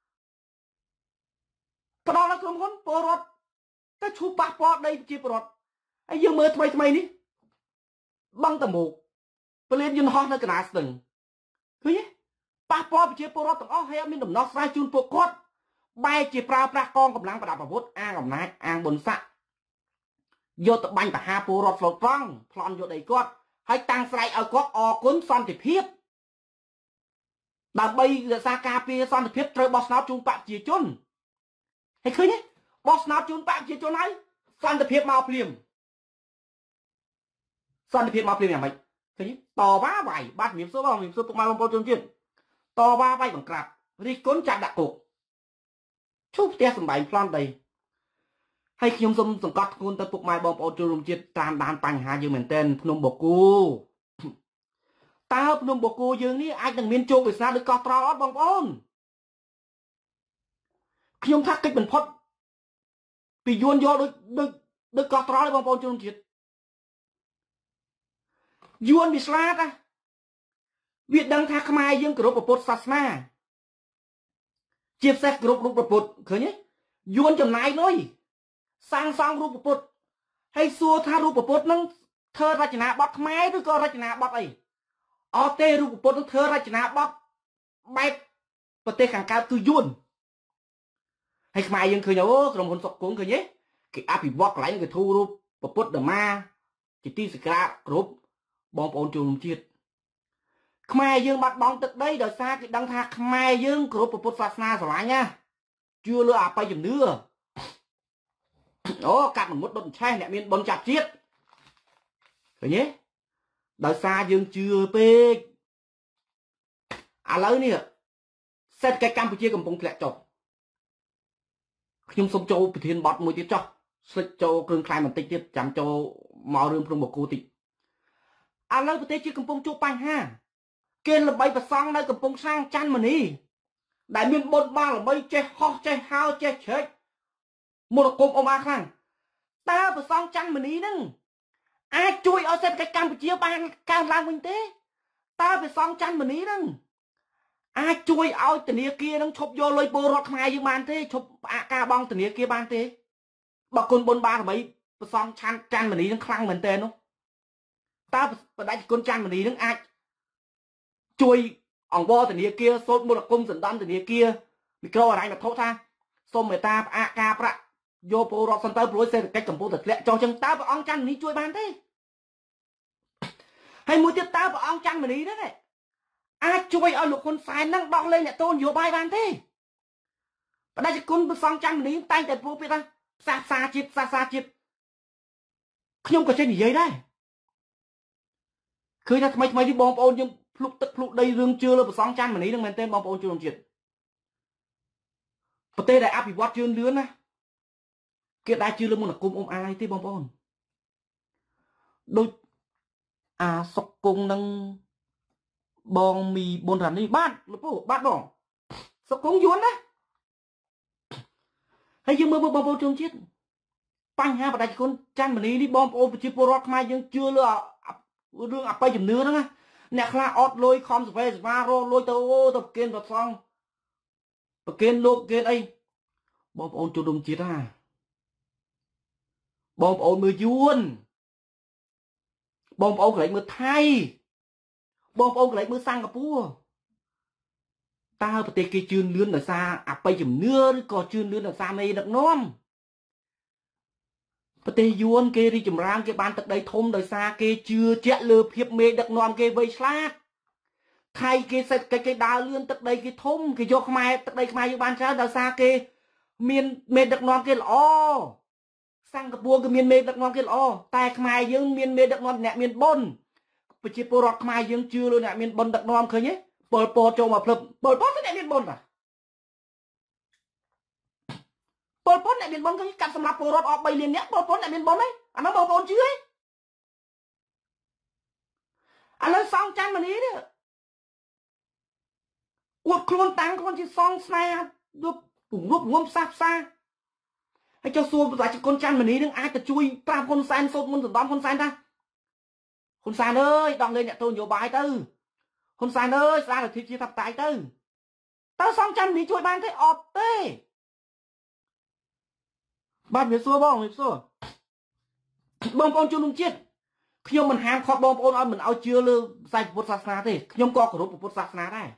ផ្ដល់ដល់ក្រុមហ៊ុនពលរដ្ឋតែឈូប៉ះពាល់ដីប្រជាពលរដ្ឋហើយយើងមើលថ្មីនេះបឹងតមោកពលានយន្តហោះនៅកណ្ដាលស្ទឹងឃើញទេប៉ះពាល់ប្រជាពលរដ្ឋទាំងអស់ហើយអត់មានដំណោះស្រាយជូនពួកគាត់បែរជាប្រើប្រាស់កងកម្លាំងប្រដាប់អាវុធអាងអំណាចអាងបុណ្យស័ក្តិយកទៅបាញ់បហាពលរដ្ឋស្លូតត្រង់ប្លន់យកដីគាត់ហើយតាំងស្រែកឲ្យគាត់អរគុណសន្តិភាពដើម្បីរក្សាការពារសន្តិភាពត្រូវបោះឆ្នោតជូនបកប្រជាជនហើយឃើញទេបោះឆ្នោតជូនបកប្រជាជនហើយសន្តិភាពមកភ្លាមយ៉ាងម៉េចឃើញទេតវ៉ាវាយបាទជំរាបសួរពុកម៉ែបងប្អូនជនជាតិតវ៉ាវាយបង្ក្រាបរិះគន់ចាក់ដាក់គុកឈូសផ្ទះសម្បែងប្លន់ដីហើយខ្ញុំសូមសង្កត់ធ្ងន់ទៅពុកម៉ែបងប្អូនជនរួមជាតិតាមដានបញ្ហាយើងមែនទែនភ្នំបូកគូតើភ្នំបូកគូយើងនេះអាចនឹងមានជោគវាសនាដូចកោះត្រល់អត់បងប្អូនខ្ញុំថាកិច្ចបំផុតពីយួនយកដូចកោះត្រល់ទេបងប្អូនជនរួមជាតិយួនវាស្លាតវាដឹងថាខ្មែរយើងគោរពព្រះពុទ្ធសាសនាជាពិសេសគោរពរូបព្រះពុទ្ធឃើញទេយួនចំណាយលុយសាងសង់រូបពុទ្ធហើយសួរថារូបពុទ្ធនឹងធ្វើរចនាបថខ្មែរឬក៏រចនាបថអីអត់ទេរូបពុទ្ធនឹងធ្វើរចនាបថបែបប្រទេសខាងកើតគឺយួនហើយខ្មែរយើងឃើញអូក្រុមហ៊ុនសុកគង្គឃើញទេគេអភិវឌ្ឍកន្លែងគេធូររូបពុទ្ធဓម៌ជាទីសក្ការៈគ្រប់បងប្អូនជនជាតិខ្មែរយើងបាត់បង់ទឹកដីដោយសារគេដឹងថាខ្មែរយើងគោរពពុទ្ធសាសនាស្រឡាញ់ណាជឿលើអបិយជំនឿអូកាត់មមុតដុតឆេះអ្នកមានបុណ្យចាប់ជាតិឃើញទេដោយសារយើងជឿពេកឥឡូវនេះសេដ្ឋកិច្ចកម្ពុជាកំពុងធ្លាក់ចុះខ្ញុំសូមចូលប្រធានបទមួយទៀតចុះស្លេចចូលគ្រឿងខ្លែបន្តិចទៀតចាំចូលមករឿងព្រំបូកគូតិចឥឡូវប្រទេសជាតិកំពុងជួបបញ្ហាគេល្បីប្រសង់នៅកំពង់ឆ្នាំងច័ន្ទមនីដែលមានបុណ្យបារមីចេះហោះចេះហៅចេះជ្រែកមរគមអមអាខ្លាំងតើប្រសង់ច័ន្ទមនីនឹងអាចជួយឲ្យសេដ្ឋកិច្ចកម្ពុជាបានកើនឡើងវិញទេតើប្រសង់ច័ន្ទមនីនឹងអាចជួយឲ្យធនាគារនឹងឈប់យកលុយពលរដ្ឋខ្មែរយើងបានទេឈប់ផ្អាកការបង់ធនាគារបានទេបើគុណបុណ្យបារមីប្រសង់ច័ន្ទមនីនឹងខ្លាំងមែនទេនោះតើបដិគុណច័ន្ទមនីនឹងអាចជួយអង្វរធនាគារសូត្រមរគមសណ្ដំធនាគារមីក្រូអរ៉ៃវត្ថុថាសូមមេត្តាផ្អាកការប្រាក់យកពលរដ្ឋសិនទៅព្រោះសេដ្ឋកិច្ចកំពុងតែធ្លាក់ចុះចឹងតើព្រះអង្គច័ន្ទមនីជួយបានទេ hay mua tiếp tao vào ông chăn mà đi đó này ai chui ở lục con sai năng đong lên nhà tôn nhiều bài bàn thế và đây chỉ con xong chăn mà đi tay tại vô biết ta xa chít không có trên gì vậy đấy khơi ra mấy đi bom ôn nhưng lúc tức lúc đây dương chưa là xong chăn mà đi đừng men tên bom ôn chưa đồng chuyện và tê đại áp bị quát chưa lươn á kia đại chưa là muốn là cùng ôm ai thế bom ôn đôi sọc cùng năng bong mì bồn rắn đi bát bỏ sọc cùng yuan á hay dương mơ bom ôn chưa chết băng ha và đại con chăn mà đi bom ôn chỉ pro mai dương chưa là đương áp bay chùm nứa đó nghe nè khla ọt lôi khom sập về va rô lôi tàu tập kiên vật xong tập kiên lô kiên ấy bom ôn cho đồng chết bom ôn mưa yuan bom ôn lại mưa thay bom ôn lại mưa sang gặp pua ta phải cái chương lươn ở xa áp bay chùm nứa còn chương lươn ở xa này được non và tê yuan kê đi chùm rang cái ban tật đây thôm đời xa kê chưa chạy lừa hiệp mê đặc nòm kê vây slát thay kê sạch cái đào lươn tật đây cái thôm cái vô khmai tật đây khmai vô ban xa đời xa kê miền mê đặc nòm kê lõ sang cái bua cái miền mê đặc nòm kê lõ tai khmai dương miền mê đặc nòm nè miền bôn và chỉ bồ rọt khmai dương chưa luôn nè miền bôn đặc nòm khơi nhé bồ cho mà phập bồ bó nè miền bôn à Pol Pot lại miền Bôn cái cặp sầm lạp Pol Pot ở bay liền nhé Pol Pot lại miền Bôn đấy anh nói Pol Pot chứ ấy anh nói xong chăn mà ní đấy uột khuôn tăng con chỉ xong xa được rút ngôm xa hay cho xua lại chỉ con chăn mà ní đừng ai ta chui tam con san sốt con đón con san ta con san ơi đong lên nhà tôi nhiều bài tư con san ơi ra là thì chia thập tài tư tao xong chăn ní chui ban thấy ọt tê bạn biết xua bom ôn chung chết khi mình ham khó bom ôn mình ao chưa lơ sai Phật sát na thế nhưng có của Phật sát na đây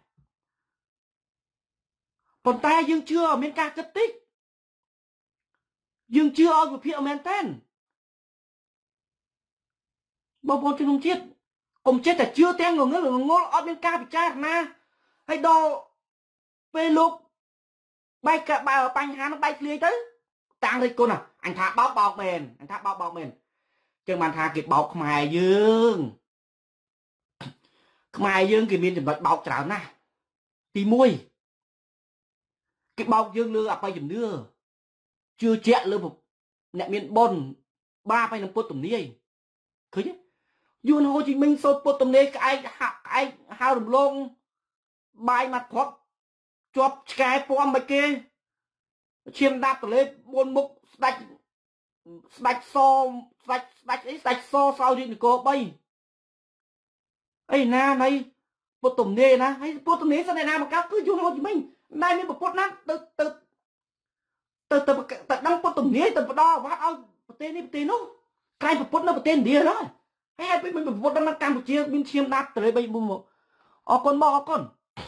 còn ta dương chưa miền ca cất tích dương chưa ở phía miền tên bom ôn chung chết ông chết là chưa tên người ngó ở miền ca bị cha na hay đo về lúc bay cả bà bánh hà nó bay liền tới tăng đi cô nào anh thả bọc mền chứ mà thả kịp bọc mài dương kì miền chừng bọc trào na thì môi cái bọc dương lừa bay chừng đưa chưa chạy lừa một nè miền bồn ba phải làm bột tôm niê khơi chứ dương Hồ Chí Minh sốt bột tôm niê cái ai hao đầm lông bài mặt hoặc chọc cái pom bài kia chiêm đạp từ lên buôn mục sạch so sao thì có bay ấy na này bột tôm nê na hay bột tôm nê sao này na mà các cứ vô Hồ Chí Minh nay mới bột nát từ đăng bột tôm nê từ đo và ao tên nó cái bột nó tên địa đó hay mình bột đang Campuchia mình chiêm đạp từ lên bay buôn mục con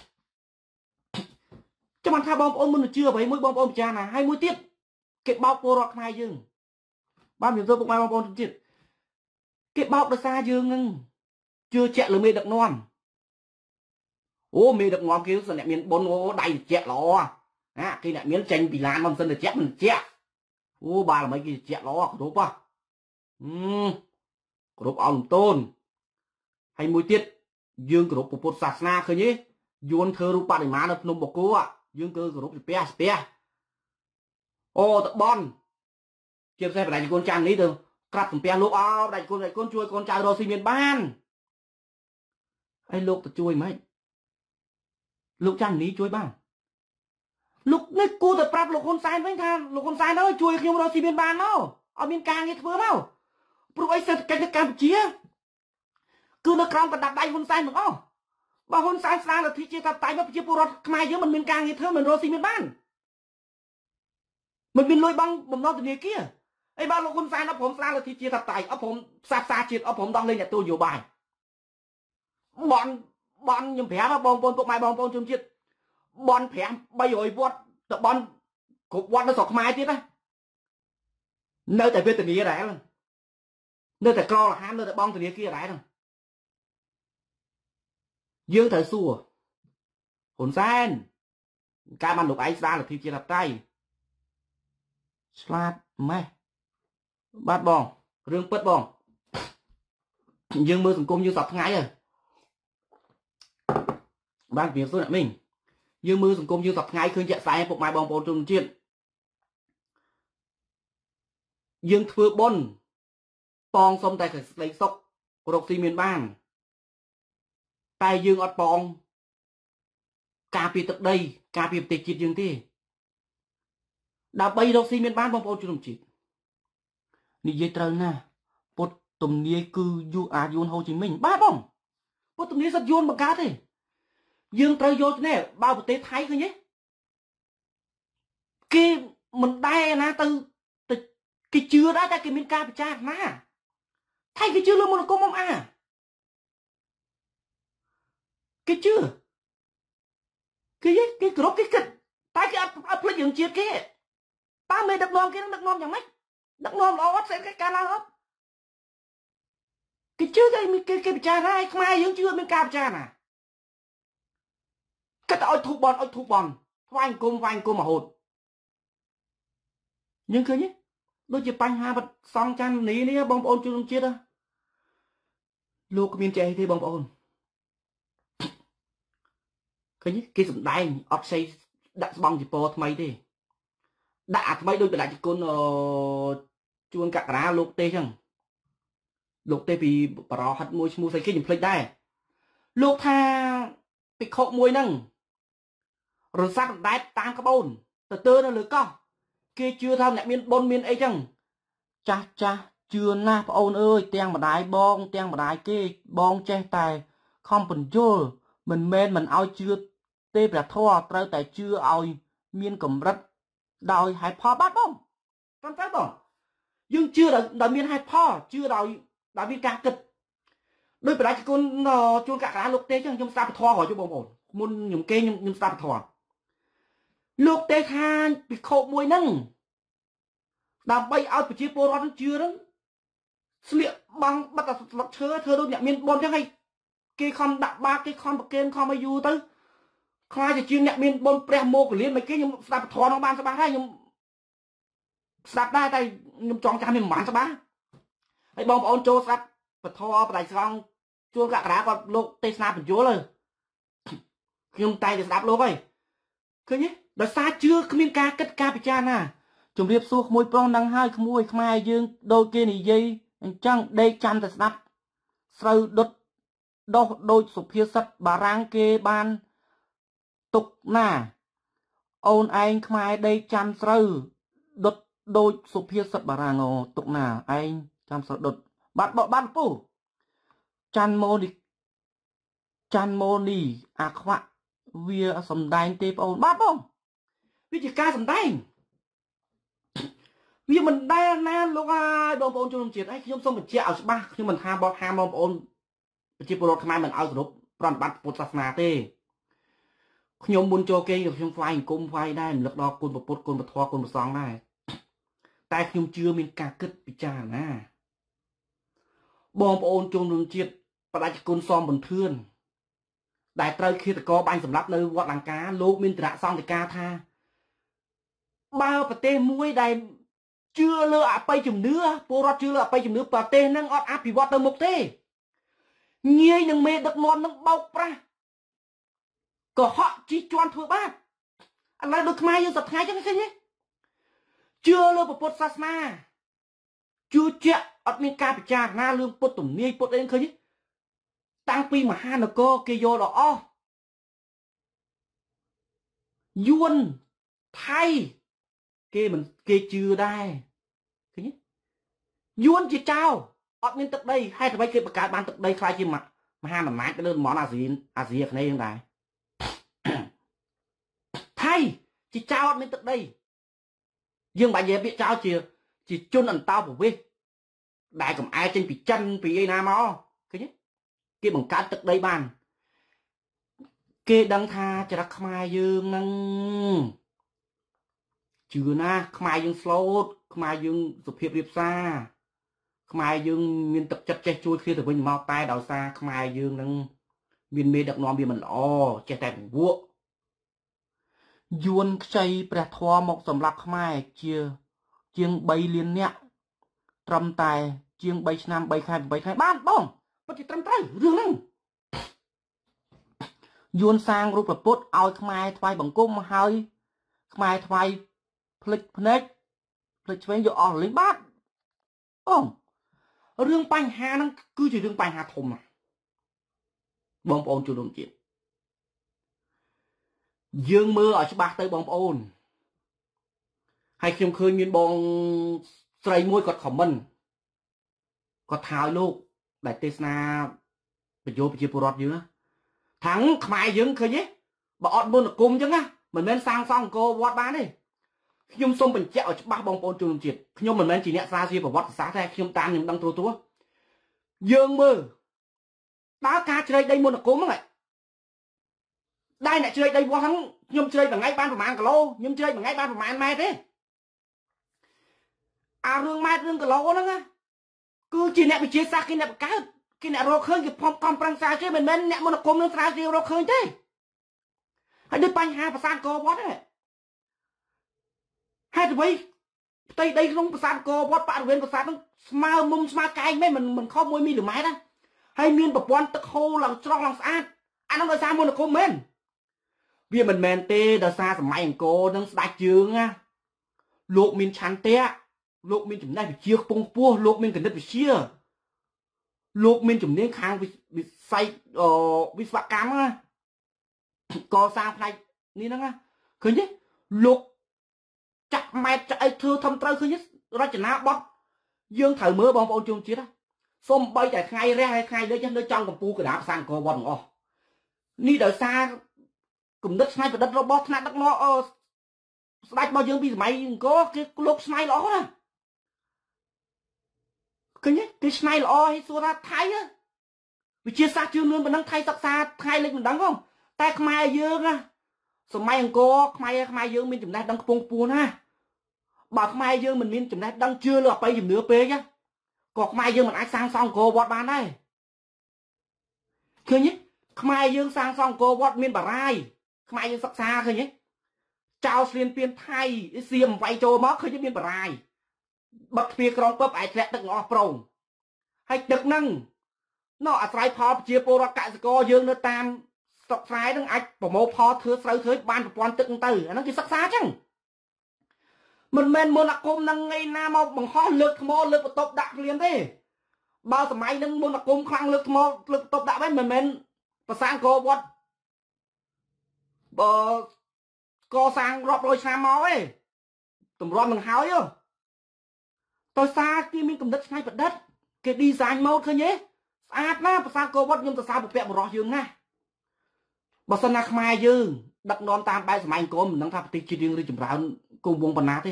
cho bạn tha bom ôn mình chưa vậy mỗi bom ôn cha là hai mũi tiết cái bọc vô rọt hai dương bao nhiêu giờ bụng mai bom ôn chết cái bọc đã xa dương ngưng chưa chạy là mê đặc non mê đặc non kêu sao lại miền bồn đầy chạy lò khi lại miếng chanh bị lan bom sân là chạy mình chạy bà là mấy cái chạy lò đúng không đúng ông tôn hay mũi tiết dương của nó Phật sát na khơi nhé yuan thơ rụp bạn má nó nôm bọc cô dương cơ của nó spea tập bon chiếc xe phải đánh con chàng ấy từ cắt thằng pe lúc đánh con chui con trai đồ xi miền ban anh lúc chui mấy lúc chàng ní chui ban lúc này cô tập prap lúc con sai với thằng lúc con sai nó chui khi mà đồ xi miền ban nó ở miền càng như thế nào bro ấy sẽ cái Campuchia cứ nó không còn đặt tay con sai nữa không bà hôn sai ra là thì chia tập tay mà chia bùa rọt mai giữa mình càng như thế mình rồi xin miền ban mình lôi băng bầm nó từ này kia ấy bao lô hôn sai nóผมra là thì chia tập tay ởผมxa chia ởผมđong lên nhà tôi nhiều bài bọn nhầm phé mà bom tụi mày bom chung chết bọn phé bay rồi vót tụi bọn cục vót nó sọc mai tiếp á nơi tại bên từ này đấy nơi tại co là han nơi tại bom từ này kia đấy rồi dương thời xua hồn sen cái ban lục ấy ra là thì chỉ là tay slide mẹ bát bong rương bớt bong dương mưa sùng cung dương sọt ngay rồi ban việc số lại mình dương mưa sùng cung dương sọt ngay khơi chạy sai phục mai bong bồn trung chuyện dương thưa bôn bong xong tại lấy sốc của độc sĩ miền ban tay dương ọt bong cà phê tận đây cà phê tịch chít dương thế đã bay độc sĩ miền ban bong bồn trung chuyệnนี่ dây trời nè bột tụm nia cư du yun Hồ Chí Minh ba bông bột tụm nia rất yun bằng cá thế dương trời vô nè bao bột tế thái cơ nhé cái mình đai na từ cái chưa đã cái miền ca bị cha na thay cái chưa luôn một con mong cái chưa cái group cái kịch tay cái áp lực dựng chiết cái ta mê đặc nom cái đặc nom chẳng mấy đặc nom nó bắt sẽ cái ca lao hết cái chưa cái bị cha ra không ai dưỡng chưa miền ca bị cha nè cái ôi thu bòn vang cung mà hột nhưng cơ nhé đôi chỉ bánh ha bật xong chăn ní bông ôn chưa chết áลูกก็มีใจที่บองปอนเคยนี่กิสได้ออกใช้ดักบองจีโปทำไมดิดักทำไมโดยเป็นดักจีกุนชวนกักร้าลูกเตะจังลูกเตะปีปลอหัดมวยมูใส่ขี้ยังพลิกได้ลูกท่าปิดโคมวยนั่งรถซักได้ตามกระบวนแต่เตือนหรือก็เกchưaทำเนี่ยมีบนมีไอ้จังจ้าchưa na ôn ơi tiền mà đái kê bong che tài không phần vô mình men mình ao chưa tê là thua tới tại chưa ao miên cầm rất đòi hai pho bát bông con trái bông nhưng chưa đã miên hai pho chưa đòi đã miên ca kịch đôi phải đái con chuông cả cá lục tê chứ trong sao thua hỏi cho bông ổn muốn nhung kê nhưng sao thua lục tê than bị khổ mùi nâng đàm bay ao bị chia bô rót chưa đó sliệp bằng bắt đầu thưa đôi nhận miên bồn cho hay cái con đặt ba cái con bậc kênh con mà du tới khai thì chuyên nhận miên bồn pre mô của liên mấy cái nhưng đạp thò nó ban sao ba hay nhưng đạp đai tay nhưng chọn cha miên mán sao ba hay bông ôn trô đạp và thò đại xong chuông gạ đá còn lộ tê snap bên chúa rồi nhưng tay thì đạp lô vậy cứ nhé đã xa chưa cứ miên ca cất ca bị cha nè chúng điệp xua môi pro năng hai môi mai dương đôi kia này dây chẳng đây chăn thật đắp sâu đôi sụp phía sắt bà rang kê ban tục nà ôn anh mai đây chăn sâu đôi sụp phía sắt bà rang ồ tục nà anh chăn sâu đột bắt phu chăn mô đi khoạ vía sầm đai tê ôn bắt không vì chỉ ca sầm đai vì mình đa na lúc ai bom bồn chung chuyện ấy khi xong mình chẹo ba khi mình ham bom bồn chỉ pro tham mình ao group toàn bắt bột sạt nà tê khi muốn cho cây được trong phai cung phai đây lực đo côn bột côn bột thoa côn bột song này tại khi chưa mình cả cất bị trà nè bom bồn chung chuyện và đại côn xóm bình thường đại trai khi có banh sầm lấp nơi vọt làng cá lô mình đã xong thì ca tha bao và tê muối đây chưa lơ ạ bay chùm nữa pô chưa lơ ạ bay chùm nữa và tên năng ọt áp bị vọt tờ một tê nhiên năng mê đặc ngon năng bọc ra có họ chỉ choan thua bát anh lại được mai yêu giật ngay cho cái nhé chưa lơ một bột sát na chưa chuyện ọt miên ca bị cha na lương bột tủng nhiên bột đến khơi nhé tăng pi mà hai nó cô kê vô đó yuan thay kê mình kê chưa đây cái nhé yuan chỉ trao ọt miên tận đây hay là mấy cái bạc cá bán tận đây khai trên mặt mà hai làm mát cái đơn món gì ở đây không đại thay chỉ trao ọt miên tận đây dương bà về bị trao chỉ chôn ẩn tao của vi đại cầm ai trên bị chân bị ai nam ó cái nhé cái bằng cá tận đây bàn kê đăng tha cho ra mai dương năng chưa na mai dương slow mai dương sụp hiệp điệp xa mai dương miền tập chất che chui khi từ bên mau tay đào xa mai dương năng មានមេដឹកនាំវាមិនល្អចេះតែពង្វក់យួនខ្ចីព្រះធម៌មកសម្រាប់ខ្មែរជាង3លាននាក់ត្រឹមតែជាង3ឆ្នាំ3ខែ8ខែបានបងពិតជាត្រឹមត្រូវរឿងហ្នឹងយួនសាងរូបពុទ្ធឲ្យខ្មែរថ្វាយបង្គំហើយខ្មែរថ្វាយភ្លេចភ្នែកភ្លេចឆ្វេងយកអស់លេងបាត់អូរឿងបញ្ហាហ្នឹងគឺជារឿងបញ្ហាធំណាស់បងប្អូនជនរួមជាតិយើងមើលឲ្យច្បាស់ទៅបងប្អូនហើយខ្ញុំឃើញមានបងស្រីមួយគាត់ខមមិនគាត់ថាឲ្យលោកដែលទេសនាបញ្យោប្រជាពលរដ្ឋយើងណាថាងខ្មែរយើងឃើញទេបើអត់មុនគុំអញ្ចឹងណាមិនមែនសាងសង់អង្គរវត្តបានទេខ្ញុំសូមបញ្ជាក់ឲ្យច្បាស់បងប្អូនជនរួមជាតិខ្ញុំមិនមែនជាអ្នកស្រាវជ្រាវប្រវត្តិសាស្ត្រទេខ្ញុំតាមខ្ញុំដឹងទូយើងមើលតើការជ្រែកដីមុនគុំហ្នឹងដែរអ្នកជ្រែកដីវត្តហ្នឹងខ្ញុំជ្រែកមួយថ្ងៃបានប្រហែលគីឡូខ្ញុំជ្រែកមួយថ្ងៃបានប្រហែលម៉ែត្រទេអារឿងម៉ែត្ររឿងគីឡូហ្នឹងណាគឺជាអ្នកវិទ្យាសាស្ត្រគេអ្នកបង្កើតគេអ្នករកឃើញគេផំកំប្រឹងស្រាវជ្រាវមិនមែនអ្នកមុនគុំនឹងស្រាវជ្រាវរកឃើញទេហើយដូចបញ្ហាប្រាសាទអង្គរវត្តហ្នឹងហេតុអ្វីផ្ទៃដីក្នុងប្រាសាទអង្គរវត្តបរិវេណប្រាសាទហ្នឹងស្មើមុំស្មើកែងមិនខុស1មីលីម៉ែត្រណាហើយមានប្រព័ន្ធទឹកហូរឡើងស្រស់ឡើងស្អាតអានោះដោយសារមុនគុំមែនវាមិនមែនទេដោយសារសម័យអង្គរនឹងស្ដេចយើងណាលោកមានឆន្ទៈលោកមានចំណេះវិជ្ជាខ្ពង់ខ្ពស់លោកមានគណិតវិទ្យាលោកមានជំនាញខាងវិស័យវិស្វកម្មណាកសាងផ្នែកនេះហ្នឹងណាឃើញទេលោកចាក់ម៉ែត្រចាក់អីធ្វើធំត្រូវឃើញរចនាបថយើងត្រូវមើលបងប្អូនជនជាតិសូម្បីតែថ្ងៃរះហើយថ្ងៃលិចនៅចំកំពូលកណ្ដាលប្រាសាទអង្គរវត្តទាំងអស់នេះដោយសារគំនិតច្នៃប្រឌិតរបស់ថ្នាក់ដឹកនាំស្ដេចរបស់យើងពីសម័យអង្គរគឺលោកច្នៃល្អណាឃើញទេគេច្នៃល្អហើយសួរថាថៃវិទ្យាសាស្ត្រជឿនលឿនប៉ុណ្ណឹងថៃសិក្សាថ្ងៃលិចមិនដឹងផងតែខ្មែរយើងណាសម័យអង្គរខ្មែរយើងមានចំណេះដឹងខ្ពង់ខ្ពស់ណាបើខ្មែរយើងមិនមានចំណេះដឹងជឿលើអបិយជំនឿពេកក៏ខ្មែរយើងមិនអាចសាងសង់អង្គរវត្តបានដែរឃើញទេខ្មែរយើងសាងសង់អង្គរវត្តមានបារាយខ្មែរយើងសិក្សាឃើញទេចៅស្លៀនពៀនថៃសៀមវាយចូលមកឃើញទេមានបារាយបិទទ្វារក្រុងពឹបអាចធ្លាក់ទឹកអស់ប្រងហើយទឹកហ្នឹងនោះអាស្រ័យផលប្រជាពលរដ្ឋកសិករយើងនៅតាមស្រុកស្រែហ្នឹងអាចប្រមូលផលធ្វើស្រូវធ្វើបានប្រព័ន្ធទឹកហ្នឹងទៅអាហ្នឹងគេសិក្សាអញ្ចឹងមិនមែនមុនអាគមហ្នឹងឯណាមកបង្ហោះលើកថ្មលើកបន្ទប់ដាក់ភ្លាមទេបើសម័យហ្នឹងមុនអាគមខ្លាំងលើកថ្មលើកបន្ទប់ដាក់វិញមិនមែនប្រាសាទអង្គរវត្តបើកសាងរាប់រយឆ្នាំមកឯងតម្រាំនឹងហើយតើសារគេមានកំណត់ឆ្នៃប្រឌិតគេ design មកឃើញទេស្អាតណាស់ប្រាសាទអង្គរវត្តខ្ញុំទៅសារពពកបរោះយើងណាបើសិនណាខ្មែរយើងដឹកនាំតាមបែបសម័យអង្គរមិនដឹងថាប្រទេសជាតិយើងរីកចម្រើនគង់វង្សប៉ុណ្ណាទេ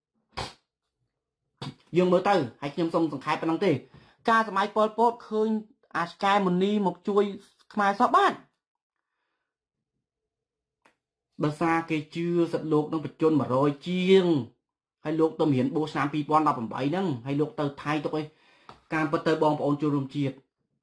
យើងមើលទៅហើយខ្ញុំសូមសង្ខេបប៉ុណ្ណឹងទេការសម័យប៉ុលពតឃើញអាឆ្កែមុនីមកជួយខ្មែរសោះបានបើសារគេជឿសិទ្ធិលោកនឹងបញ្ជន100ជាងហើយលោកទៅរៀនបួសឆ្នាំ2018ហ្នឹងហើយលោកទៅថៃទុកអីការពិតទៅបងប្អូនចូលរួមជាតិ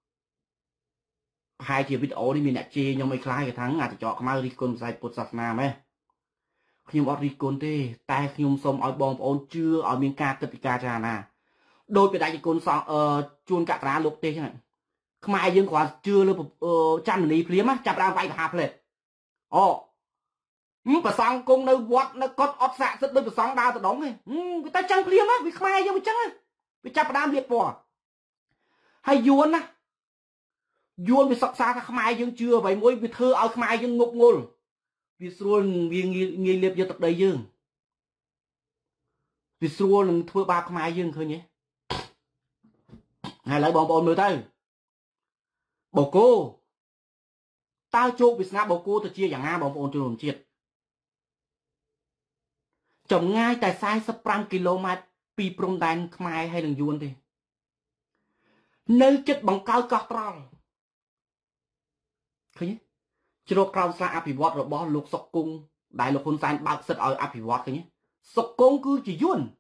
ប្រហែលជាវីដេអូនេះមានអ្នកជេរខ្ញុំអីខ្លះគេថាអាចចកខ្មៅរិះគន់វិស័យពុទ្ធសាសនាមែនខ្ញុំអត់រិះគន់ទេតែខ្ញុំសូមឲ្យបងប្អូនជឿឲ្យមានការគិតពិចារណាដោយបដិគុណសងជួនកក្រាលោកទេចឹងខ្មែរយើងគ្រាន់ជឿលើចន្ទនីភ្លាមចាប់ដើមវាយមហាផ្លេតអូប្រសង់គង់នៅវត្តនៅកុដិអត់ស័ក្តិសិទ្ធិដោយប្រសង់ដើរទៅដងទេវាតែចឹងភ្លាមវាខ្មែរយើងវាចឹងវាចាប់ដើមលៀបពណ៌ហើយយួនណាយួនវាសិក្សាថាខ្មែរយើងជឿអ្វីមួយវាធ្វើឲ្យខ្មែរយើងងប់ងល់វាស្រួលវាងាយលៀបយកទឹកដីយើងវាស្រួលនឹងធ្វើបាបខ្មែរយើងឃើញទេហើយឥឡូវបងប្អូនមើលទៅបូកូតើជោគវាសនាបូកូទៅជាយ៉ាងណាបងប្អូនជនរួមជាតិចម្ងាយតែ45គីឡូម៉ែត្រពីព្រំដែនខ្មែរហើយនឹងយួនទេនៅចិត្តបង្កើយកោះត្រល់ឃើញទេជ្រកក្រោមស្លាកអភិវឌ្ឍរបស់លោកសុកគង់ដែលលោកហ៊ុនសែនបើកសិទ្ធឲ្យអភិវឌ្ឍឃើញទេសុកគង់គឺជាយួន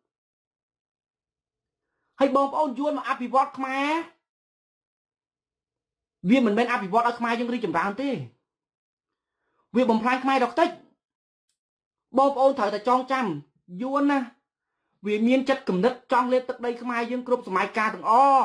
ហើយបងប្អូនយួនមកអភិវឌ្ឍខ្មែរវាមិនមែនអភិវឌ្ឍឲ្យខ្មែរយើងរីកចម្រើនទេវាបំផ្លាញខ្មែរដល់តិចបងប្អូនត្រូវតែចងចាំយួនណាវាមានចិត្តគំនិតចង់លេបទឹកដីខ្មែរយើងគ្រប់សម័យកាលទាំងអស់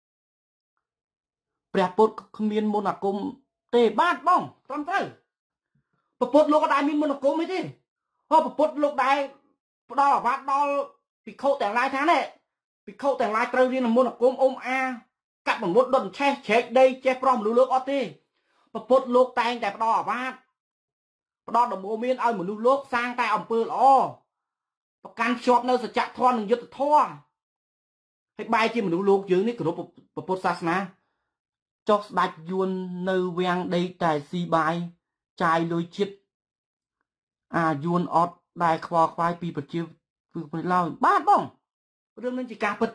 ព្រះពុទ្ធគ្មានមន្តអាគមទេបាទបងត្រឹមត្រូវព្រះពុទ្ធលោកក៏ដែរមានមន្តអាគមអីទេហើយព្រះពុទ្ធលោកដែរផ្ដល់អាវ៉ាត់ដល់ភិក្ខុទាំងឡាយថានេះភិក្ខុទាំងឡាយត្រូវរៀនមន្តអាគមអ៊ំអាកាត់ប្រមុតដុតឆេះជ្រែកដីចេះប្រោះមនុស្សលោកអត់ទេព្រះពុទ្ធលោកតែងតែផ្ដល់អាវ៉ាត់ផ្ដល់ដំបូន្មានឲ្យមនុស្សលោកសាងតែអំពើល្អប្រកាន់ភ្ជាប់នៅសច្ចធម៌និងយុត្តិធម៌ហើយបែរជាមនុស្សលោកយើងនេះគោរពពុទ្ធសាសនាចុះស្ដាច់យួននៅវាំងដេកតែស៊ីបាយចាយលុយជាតិអាយួនអត់ដែលខ្វល់ខ្វាយពីប្រជាពលរដ្ឋឡើយបាទបងរឿងនេះជាការពិត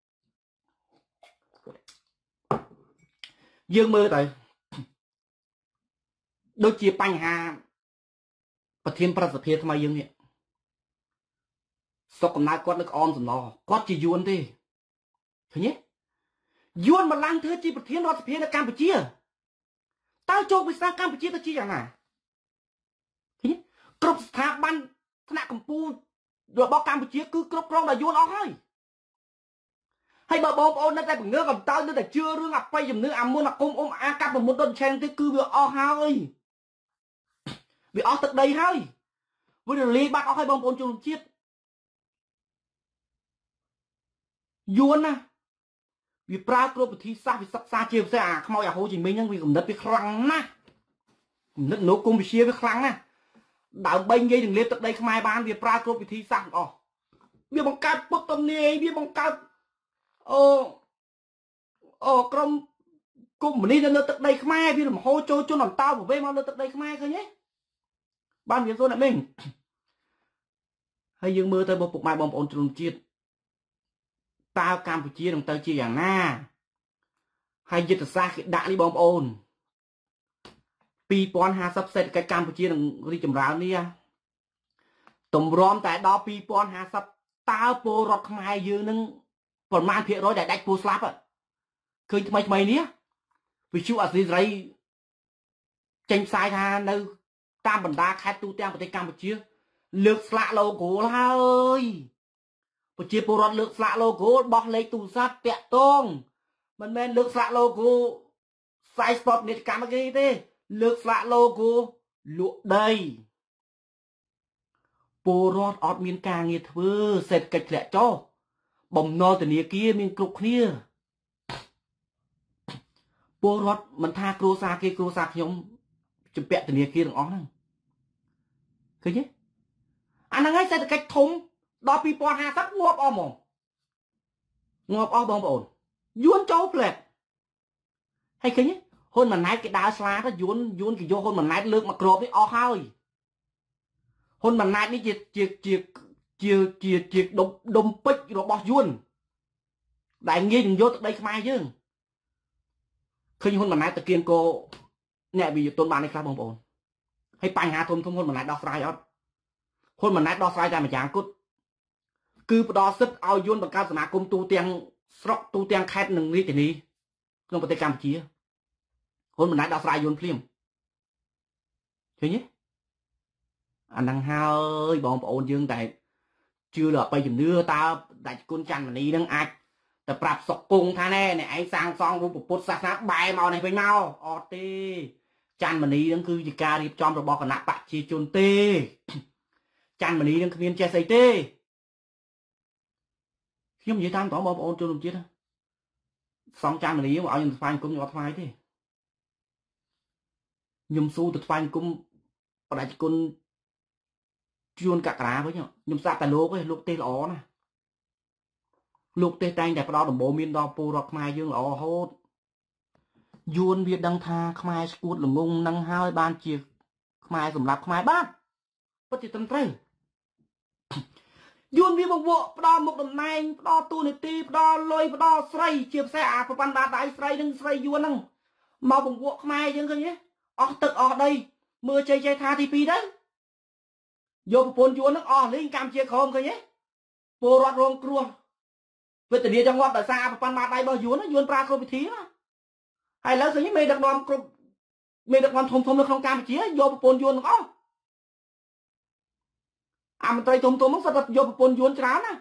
យើងមើលទៅដូចជាបញ្ហាប្រធានប្រសិទ្ធភាពថ្មីយើងនេះសុកកំណើតគាត់នៅក្អមសំណគាត់ជាយួនទេឃើញទេយួនមកឡើងធ្វើជាប្រធានរដ្ឋសភានៅកម្ពុជាតើចូលវិសាកម្ពុជាទៅជាយ៉ាងណាឃើញគ្រប់ស្ថាប័នថ្នាក់កម្ពុជារបស់កម្ពុជាគឺគ្រប់គ្រងដោយយួនអស់ហើយបើបងប្អូននៅតែបង្ងើកំតើនៅតែជឿរឿងអបិយជំនឿអាមុនអាគមអ៊ំអាកាប់ប្រមុតដុតឆេងទេគឺវាអស់ហើយវាអស់ទឹកដីហើយវារលាយបាត់អស់ហើយបងប្អូនជនជាតិយួនណាវាប្រើគ្រប់វិធីសាស្ត្រវាសិក្សាជាពិសេសអាខ្មោចអាហូជីមីងហ្នឹងវាកំណត់វាខ្លាំងណាស់កំណត់នោះគុំវិជាវាខ្លាំងណាស់ដើម្បីនិយាយនឹងលេបទឹកដីខ្មែរបានវាប្រើគ្រប់វិធីសាស្ត្រទាំងអស់វាបង្កើតពុតទំនាយវាបង្កើតក្រុមកុម្មុយនីសនៅលើទឹកដីខ្មែរវារំហោចូលជនអន្តោប្រវេសន៍មកលើទឹកដីខ្មែរឃើញទេបានវាសូនអ្នកមីងហើយយើងមើលទៅពុកម៉ែបងប្អូនជនជាតិតើកម្ពុជានឹងទៅជាយ៉ាងណាហើយយុទ្ធសាស្ត្រគេដាក់នេះបងប្អូន2050សេដ្ឋកិច្ចកម្ពុជានឹងរីកចម្រើននេះតម្រាំតែដល់2050តើពលរដ្ឋខ្មែរយើងនឹងប្រមាណភាគរយដែលដាច់ពោះស្លាប់ឃើញថ្មីនេះវិទ្យុអាស៊ីសេរីចេញផ្សាយថានៅតាមបណ្ដាខេត្តទូទាំងប្រទេសកម្ពុជាលើកស្លាក logo ហើយប្រជាពលរដ្ឋលើកស្លាក logo បោះលេខទូរស័ព្ទតាក់ទងមិនមែនលើកស្លាក logo ផ្សាយស្ពតនីតិកម្មគេទេលើកស្លាក logo លក់ដីពលរដ្ឋអត់មានការងារធ្វើសេដ្ឋកិច្ចធ្លាក់ចុះបំណុលធនាគារមានគ្រប់គ្នាពលរដ្ឋមិនថាគ្រួសារគេគ្រួសារខ្ញុំជំពាក់ធនាគារទាំងអស់ហ្នឹងឃើញទេអាហ្នឹងហើយសេដ្ឋកិច្ចធំដល់2050ងាប់អស់ហ្មងងាប់អស់បងប្អូនយួនចូលផ្លែតហើយឃើញទេហ៊ុនម៉ាណែតគេដើរស្លាទៅយួនគេយកហ៊ុនម៉ាណែតលើកមកក្របនេះអស់ហើយហ៊ុនម៉ាណែតនេះជាដុំពេជ្ររបស់យួនដែលងាយនឹងយកទឹកដីខ្មែរយើងឃើញហ៊ុនម៉ាណែតតគៀនកោអ្នកវិយតុនបាននេះខ្លះបងប្អូនហើយបញ្ហាធំហ៊ុនម៉ាណែតដោះស្រាយអត់ហ៊ុនម៉ាណែតដោះស្រាយតែម្យ៉ាងគត់គឺផ្ដល់សិទ្ធិឲ្យយួនបង្កើតសមាគមទូទាំងស្រុកទូទាំងខេត្តនិងរាជធានីក្នុងប្រទេសកម្ពុជាហ៊ុនម៉ាណែតដោះស្រាយយួនភ្លាមឃើញទេអាហ្នឹងហើយបងប្អូនយើងតែជឿលើអបិយជំនឿតើដាច់គុណច័ន្ទមនីនឹងអាចតែប្រាប់សុកគង់ថាណែអ្នកឯងសាងសង់រូបពុទ្ធសាសនាបែរមកនេះវិញមកអត់ទេច័ន្ទមនីនឹងគឺជាការរៀបចំរបស់គណៈបព្វជិជនទេច័ន្ទមនីនឹងគ្មានចេះស្អីទេខ្ញុំនិយាយតាមតបងប្អូនជនរួមជាតិសង់ច័ន្ទមនីមកឲ្យខ្ញុំថ្វាយគុំខ្ញុំអត់ថ្វាយទេខ្ញុំស៊ូទៅថ្វាយគុំបដិគុណជួនកក្រាវិញខ្ញុំស្ដាប់តែលោកទេលោកទេសល្អណាស់លោកទេសតែងតែផ្ដល់ដំបូន្មានដល់ពលរដ្ឋខ្មែរយើងល្អរហូតយួនវាដឹងថាខ្មែរស្គួតល្ងងនឹងហើយបានជាខ្មែរសម្រាប់ខ្មែរបាទពិតជាត្រឹមត្រូវយួនវាបង្វក់ផ្ដល់មុខតំណែងផ្ដល់ទូនាទីផ្ដល់លុយផ្ដល់ស្រីជាពិសេសអាប្រព័ន្ធបាតដៃស្រីនឹងស្រីយួនហ្នឹងមកបង្វក់ខ្មែរយើងឃើញទេអស់ទឹកអស់ដីមើលជ័យថាទី2ទៅយកប្រពន្ធយួនហ្នឹងអស់លេងកម្ពុជាក្រមឃើញទេពលរដ្ឋរងគ្រោះវេទនាចង្វាត់ដោយសារប្រព័ន្ធបាតដៃរបស់យួនប្រើគ្រប់វិធីណាហើយឥឡូវឃើញមេដឹកនាំគ្រប់មេដឹកនាំធំៗនៅក្នុងកម្ពុជាយកប្រពន្ធយួនទាំងអស់អាមន្ត្រីធំៗហ្នឹងសុទ្ធតែយកប្រពន្ធយួនច្រើនណា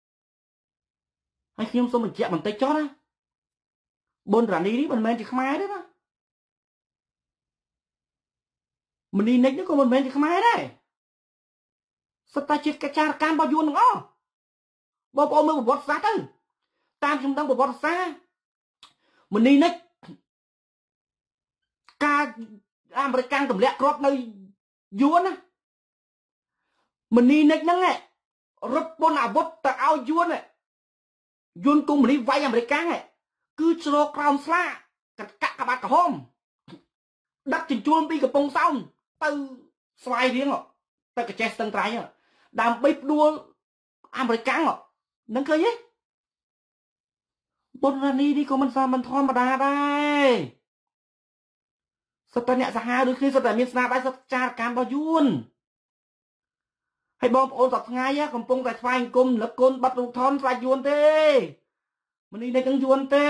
ហើយខ្ញុំសូមបញ្ជាក់បន្តិចចុះណាប៊ុនរ៉ានីនេះមិនមែនជាខ្មែរទេណាមនីនិចនេះក៏មិនមែនជាខ្មែរដែរសុទ្ធតែជាកិច្ចការកម្មរបស់យួនទាំងអស់បងប្អូនមើលប្រវត្តិសាស្ត្រទៅតាមខ្ញុំដឹងប្រវត្តិសាស្ត្រមនីនិចការអាមេរិកទម្លាក់គ្រាប់នៅយួនណាមនីនិចហ្នឹងរត់ពន្ធអាវុធទៅឲ្យយួនកុំមុនីវាយអាមេរិកគឺជ្រកក្រោមស្លាកកាក់ក្បាត់ក្រហមដឹកជញ្ជូនពីកំពង់សោមទៅស្វាយរៀងទៅកញ្ចេះស្ទឹងត្រែងដើម្បីផ្ដួលអាមេរិកហ្នឹងឃើញទេប៊ុនរ៉ានីនេះក៏មិនធម្មតាដែរសិតតែអ្នកសាហាវដូចគ្នាសិតតែមានស្នាដៃសិតចារកម្មរបស់យួនហើយបងប្អូនសប្តាហ៍ថ្ងៃកំពុងតែថ្វាយអង្គមលឹកគុណបាត់រូបថនស្រាច់យួនទេមនីនេះនឹងយួនទេ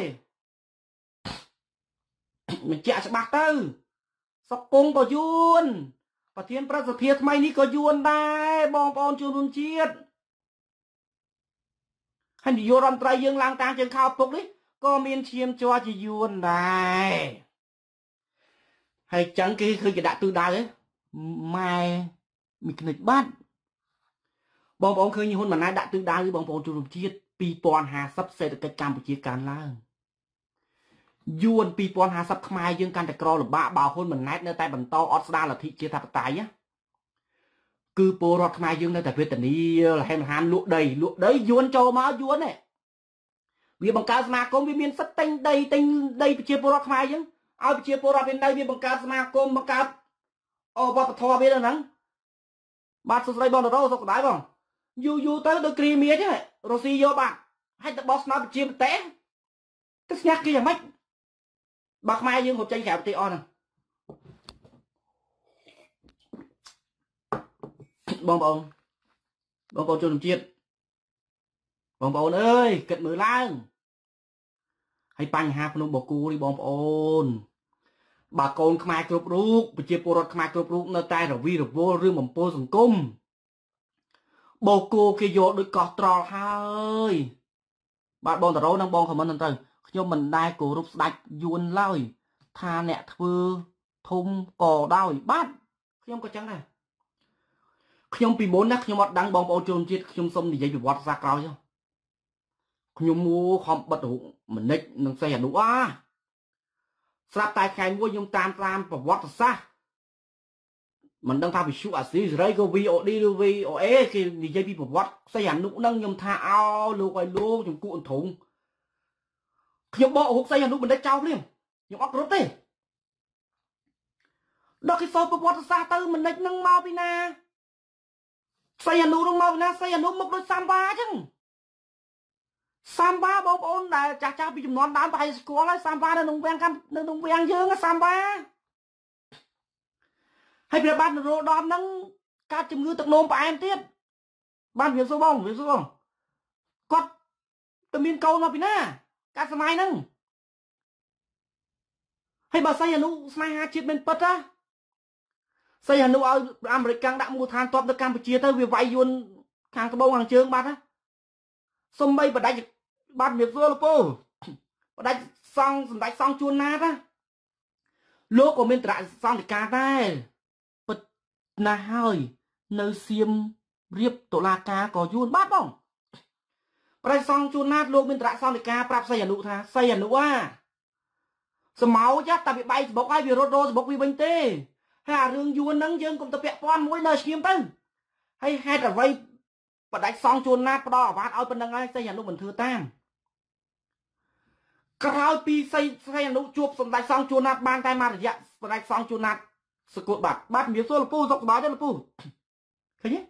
បញ្ជាក់ច្បាស់ទៅសុកគង់ក៏យួនប្រធានប្រសិទ្ធិថ្មីនេះក៏យួនដែរបងប្អូនជនរួមជាតិហើយនាយករដ្ឋមន្ត្រីយើងឡើងតាមជើងខោពុកនេះក៏មានឈាមជ័រជាយួនដែរហើយចឹងគេឃើញគេដាក់ទិសដៅម៉ែមីក្និចបាត់បងប្អូនឃើញហ៊ុនម៉ាណែតដាក់ទិសដៅបងប្អូនជនរួមជាតិ2050សេដ្ឋកិច្ចកម្ពុជាកើនឡើងយួន2050ខ្មែរយើងកាន់តែក្រលំបាកបើហ៊ុនម៉ាណែតនៅតែបន្តអត់ស្ដារលទ្ធិជាធិបតេយ្យគឺពលរដ្ឋខ្មែរយើងនៅតែវេទនាលហេមហានលក់ដីយួនចូលមកយួនវាបង្កើតសមាគមវាមានសិទ្ធិទិញដីប្រជាពលរដ្ឋខ្មែរយើងឲ្យប្រជាពលរដ្ឋមានដីវាបង្កើតសមាគមបង្កើតវប្បធម៌វាហ្នឹងបាទសួស្ដីបងតារ៉ូសុខសប្បាយបងយូរទៅដូចគ្រីមៀចឹងរុស្ស៊ីយកបាត់ហើយទៅបោះស្នោប្រជាប្រទេសទៅស្ញាក់គេយ៉ាងម៉េចបើខ្មែរយើងរត់ចេញក្រៅប្រទេសអស់ហ្នឹងបងប្អូនជនជាតិបងប្អូនអើយគិតមើលឡើងហើយបញ្ហាភ្នំបូកគូនេះបងប្អូនបើកូនខ្មែរគ្រប់រូបប្រជាពលរដ្ឋខ្មែរគ្រប់រូបនៅតែរវីរវល់រឿងបំពុលសង្គមបូកគូគេយកដូចកោះត្រល់ហើយបាទបងតារ៉ូនិងបងខមមិនទៅខ្ញុំមិនដែលគោរពស្ដេចយួនឡើយថាអ្នកធ្វើធំក៏ដោយបាទខ្ញុំក៏ចឹងដែរខ្ញុំពីមុនណាខ្ញុំអត់ដឹងបងប្អូនជនជាតិខ្ញុំសុំនិយាយប្រវត្តិសាស្ត្រក្រោយខ្ញុំខំបិទរូបមនិចនិងសីហនុស្រាប់តែថ្ងៃមួយខ្ញុំតាមប្រវត្តិសាស្ត្រមិនដឹងថាវិសុអាស៊ីសេរីក៏ VOD ឬ VOA គេនិយាយពីប្រវត្តិសីហនុនឹងខ្ញុំថាអោលោកឲ្យលោកខ្ញុំគួរអន្ទងខ្ញុំបករូបសីហនុបណ្ឌិតចោលភ្លាមខ្ញុំអត់គ្រប់ទេដល់គេសោតប្រវត្តិសាស្ត្រទៅមនិចនឹងមកពីណាសីហនុនឹងមកពីណាសីហនុមកដូចសាំបាអញ្ចឹងសាំបាបងប្អូនដែលចាស់ពីចំនួនដើមប្រហែលស្គាល់ហើយសាំបានៅក្នុងវាំងយើងសាំបាហើយព្រះបាទនរោត្តមនឹងកើតជំងឺទឹកនោមផ្អែមទៀតបានវាសួរបងគាត់ទៅមានកូនមកពីណាកាលសម័យហ្នឹងហើយបើសីហនុស្នេហាជាតិមិនពិតណាសីហនុឲ្យអាមេរិកដាក់មូលដ្ឋានទ័ពនៅកម្ពុជាទៅវាវាយយួនខាងត្បូងខាងជើងបាត់ណាសំបីបដិច្ចបាត់មានសួរលពូបដិច្ចសម្ដេចសង់ជួនណាតណាលោកក៏មានត្រៈសង្ឃិកាដែរពិតណាស់ហើយនៅសៀមរៀបតុលាការក៏យួនបាត់បងប្រៃសង់ជួនណាតលោកមានត្រៈសង្ឃិកាប្រាប់សីហនុថាសីហនុសមោចតែវាបែកសបុកហើយវារត់រោសបុកវាវិញទេហើយអារឿងយួនហ្នឹងយើងកុំទៅពាក់ព័ន្ធមួយនៅស្ងៀមទៅហើយហេតុអ្វីបដិច្ចសង់ជួនណាតផ្ដល់អាវ៉ាតឲ្យប៉ុណ្្នឹងហើយសីហនុមិនធ្វើតាមក្រោយពីសីហនុជួបសម្ដេចសង់ជួនណាតបានតែមួយរយៈសម្ដេចសង់ជួនណាតសកលបាត់មានសួរលពូសុខសប្បាយទេលពូឃើញទេ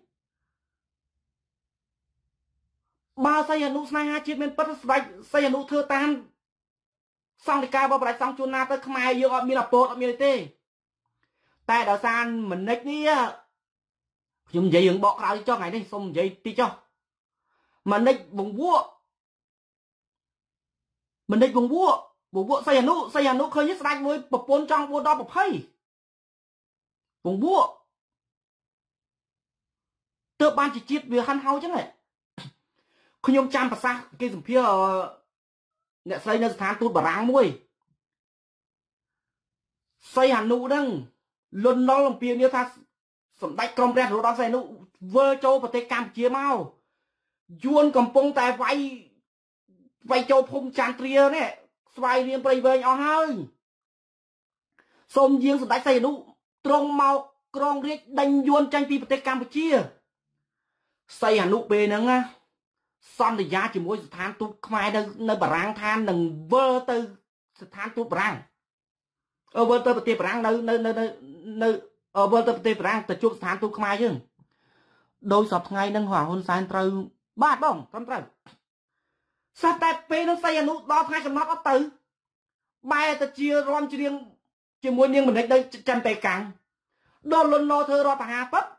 បើសីហនុស្នេហាជាតិមានពិតស្ដេចសីហនុធ្វើតាមសង្ឃិការបស់បដិច្ចសង់ជួនណាតទៅខ្មែរយើងអត់មានអពតអត់មានទេតែដោយសារមនិចនេះខ្ញុំនិយាយរឿងបកក្រោយចុះថ្ងៃនេះសូមនិយាយតិចចុះមនិចវង្វក់ bộ vua xây hạt nụ khơi nhất sạch với bậc bốn trong vua đó bậc hay vùng vua tớ ban chỉ chiết về hăn hao chứ này khi nhôm chăm bạc xa cái dùng phía nè xây nên tháng tụt bà ráng muôi xây hạt nụ đăng luôn nó làm tiền như ta sầm đạch công rèn rồi đó xây nụ vơ châu và tây cam chia mau yuan cầm pông tại vay châu phong tràn tria nè xoay riêng bay về nhỏ hơn xôm riêng sầm đạch xây nụ trong mau con riết đánh yuan tranh pi và tây Campuchia xây hạt nụ bề nâng á son thì giá chỉ mỗi tháng tụt mai nơi bà rang than đừng vơ từ tháng tụt bà rang vơ từ tiệp bà rang nơi vơ từ tiệp bà rang từ chuột tháng tụt mai chứ đôi sập ngay nâng hỏa hôn sai từ ba bông con từ sao tại pe nó xây nụ đo hai trăm nót từ bài ta chia rom riêng chỉ mỗi niên mình đây chân tay cẳng đo luôn lo thơ ro ta hà tất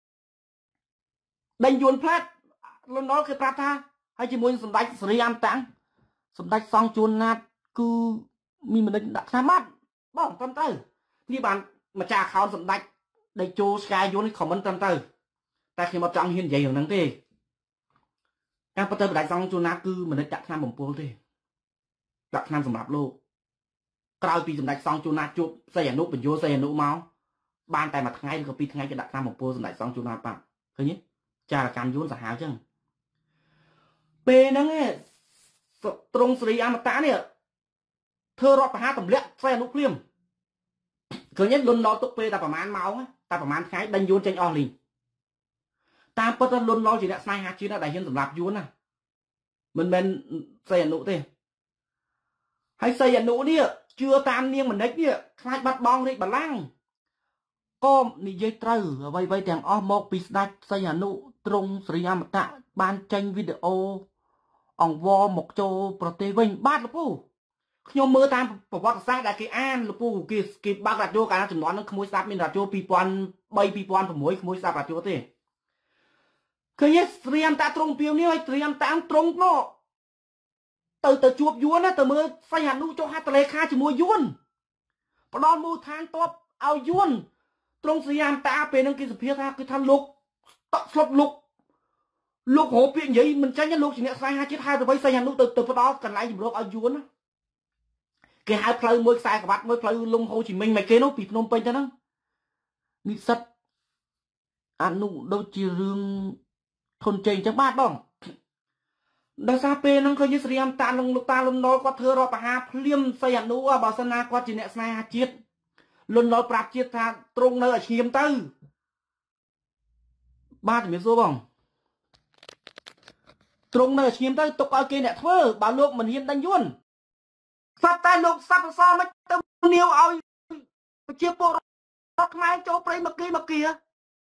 đánh yuan plat luôn nói cái prata hay chỉ muốn sầm đạch sri am tang sầm đạch xong chuồn nát cứ mình đặt ra mắt bỏng tâm tư như bạn mà trà khao sầm đạch để cho sky yuan không vấn tâm tư ta khi mà trong hiên dày hiểu năng thế các bắt đầu đặt xong chuồn nát cứ mình đặt nam bổng pol thế đặt nam sầm đạp lô cào pi sầm đạch xong chuồn nát chụp xây nút bình vô xây nút máu ban tay mặt ngay có pi ngay cho đặt nam bổng pol sầm đạch xong chuồn nát bạn thấy nhé cha là can yuan giả hào chứ pe nó nghe trong sri amata này thơ rót và hát tầm lẹ xe nút liêm cứ nhất luôn lo tụt pe taประมาณ máu á taประมาณ khái đánh yuan tranh o liền ta bắt đầu luôn lo chỉ là sai hạt chứ là đại hiến sầm lạp yuan à mình xe nút thế hay xe nút đi chưa tam niên mình đấy đi khai bắt bong đi bà lăng có nị dây trâu vay tiền o một pi đạch xây nụ trong sri amata ban tranh video ông vo một châu prote vinh bát lục phu nhôm mưa tam bảo vật sang đại cái an lục phu cái bác đặt vô cái chừng nó không sắp mình đặt vô pi pon bay pi ponผมkhông sắp đặt vô thế cái nhất sri amata trong piêu này sri amata trong nó từ chuột yuan á từ mưa xây nụ cho hai tele kha chỉ mua yuan còn đòn mua than top ao yuan trong sri amataเป็นนั่งกินสเปียท่าคือท่านลูกโหเปลี่ยนยี่มันใช่ยังลูกสิ่งนี้ใส่ห้าชิดห้าตัวไปใส่ยังลูกตัวพอดอกันไหลอยู่ลูกเอายุนนะแกหายเพลย์มวยใส่กับบัดมวยเพลย์ลงโฮจิมินห์ไม่เกโนปีพนมเป็นจังนั้นนิสัตอันนู้โดยจีเรื่องทนเจงจังบ้านบ้องดาซาเปนั่งเคยยึดเรียมตาลงลูกตาลงน้อยก็เธอรอปะหาเพลียมใส่ยังนู้บาสนาก็จีเนี่ยใส่ห้าชิดลนน้อยปราบชิดทางตรงเนื้อเชียมตื้อบ้านจะมีโซ่บ้องตรงนั้นเชียมได้ตกเอาเกณฑ์เนี่ยเธอบาลูกมันเฮียนดันยุ่นสัตว์แต่ลูกสัตว์ซ้อไม่ต้องเนียวเอาไปเชียบโปรรักนายโจไปเมื่อกี้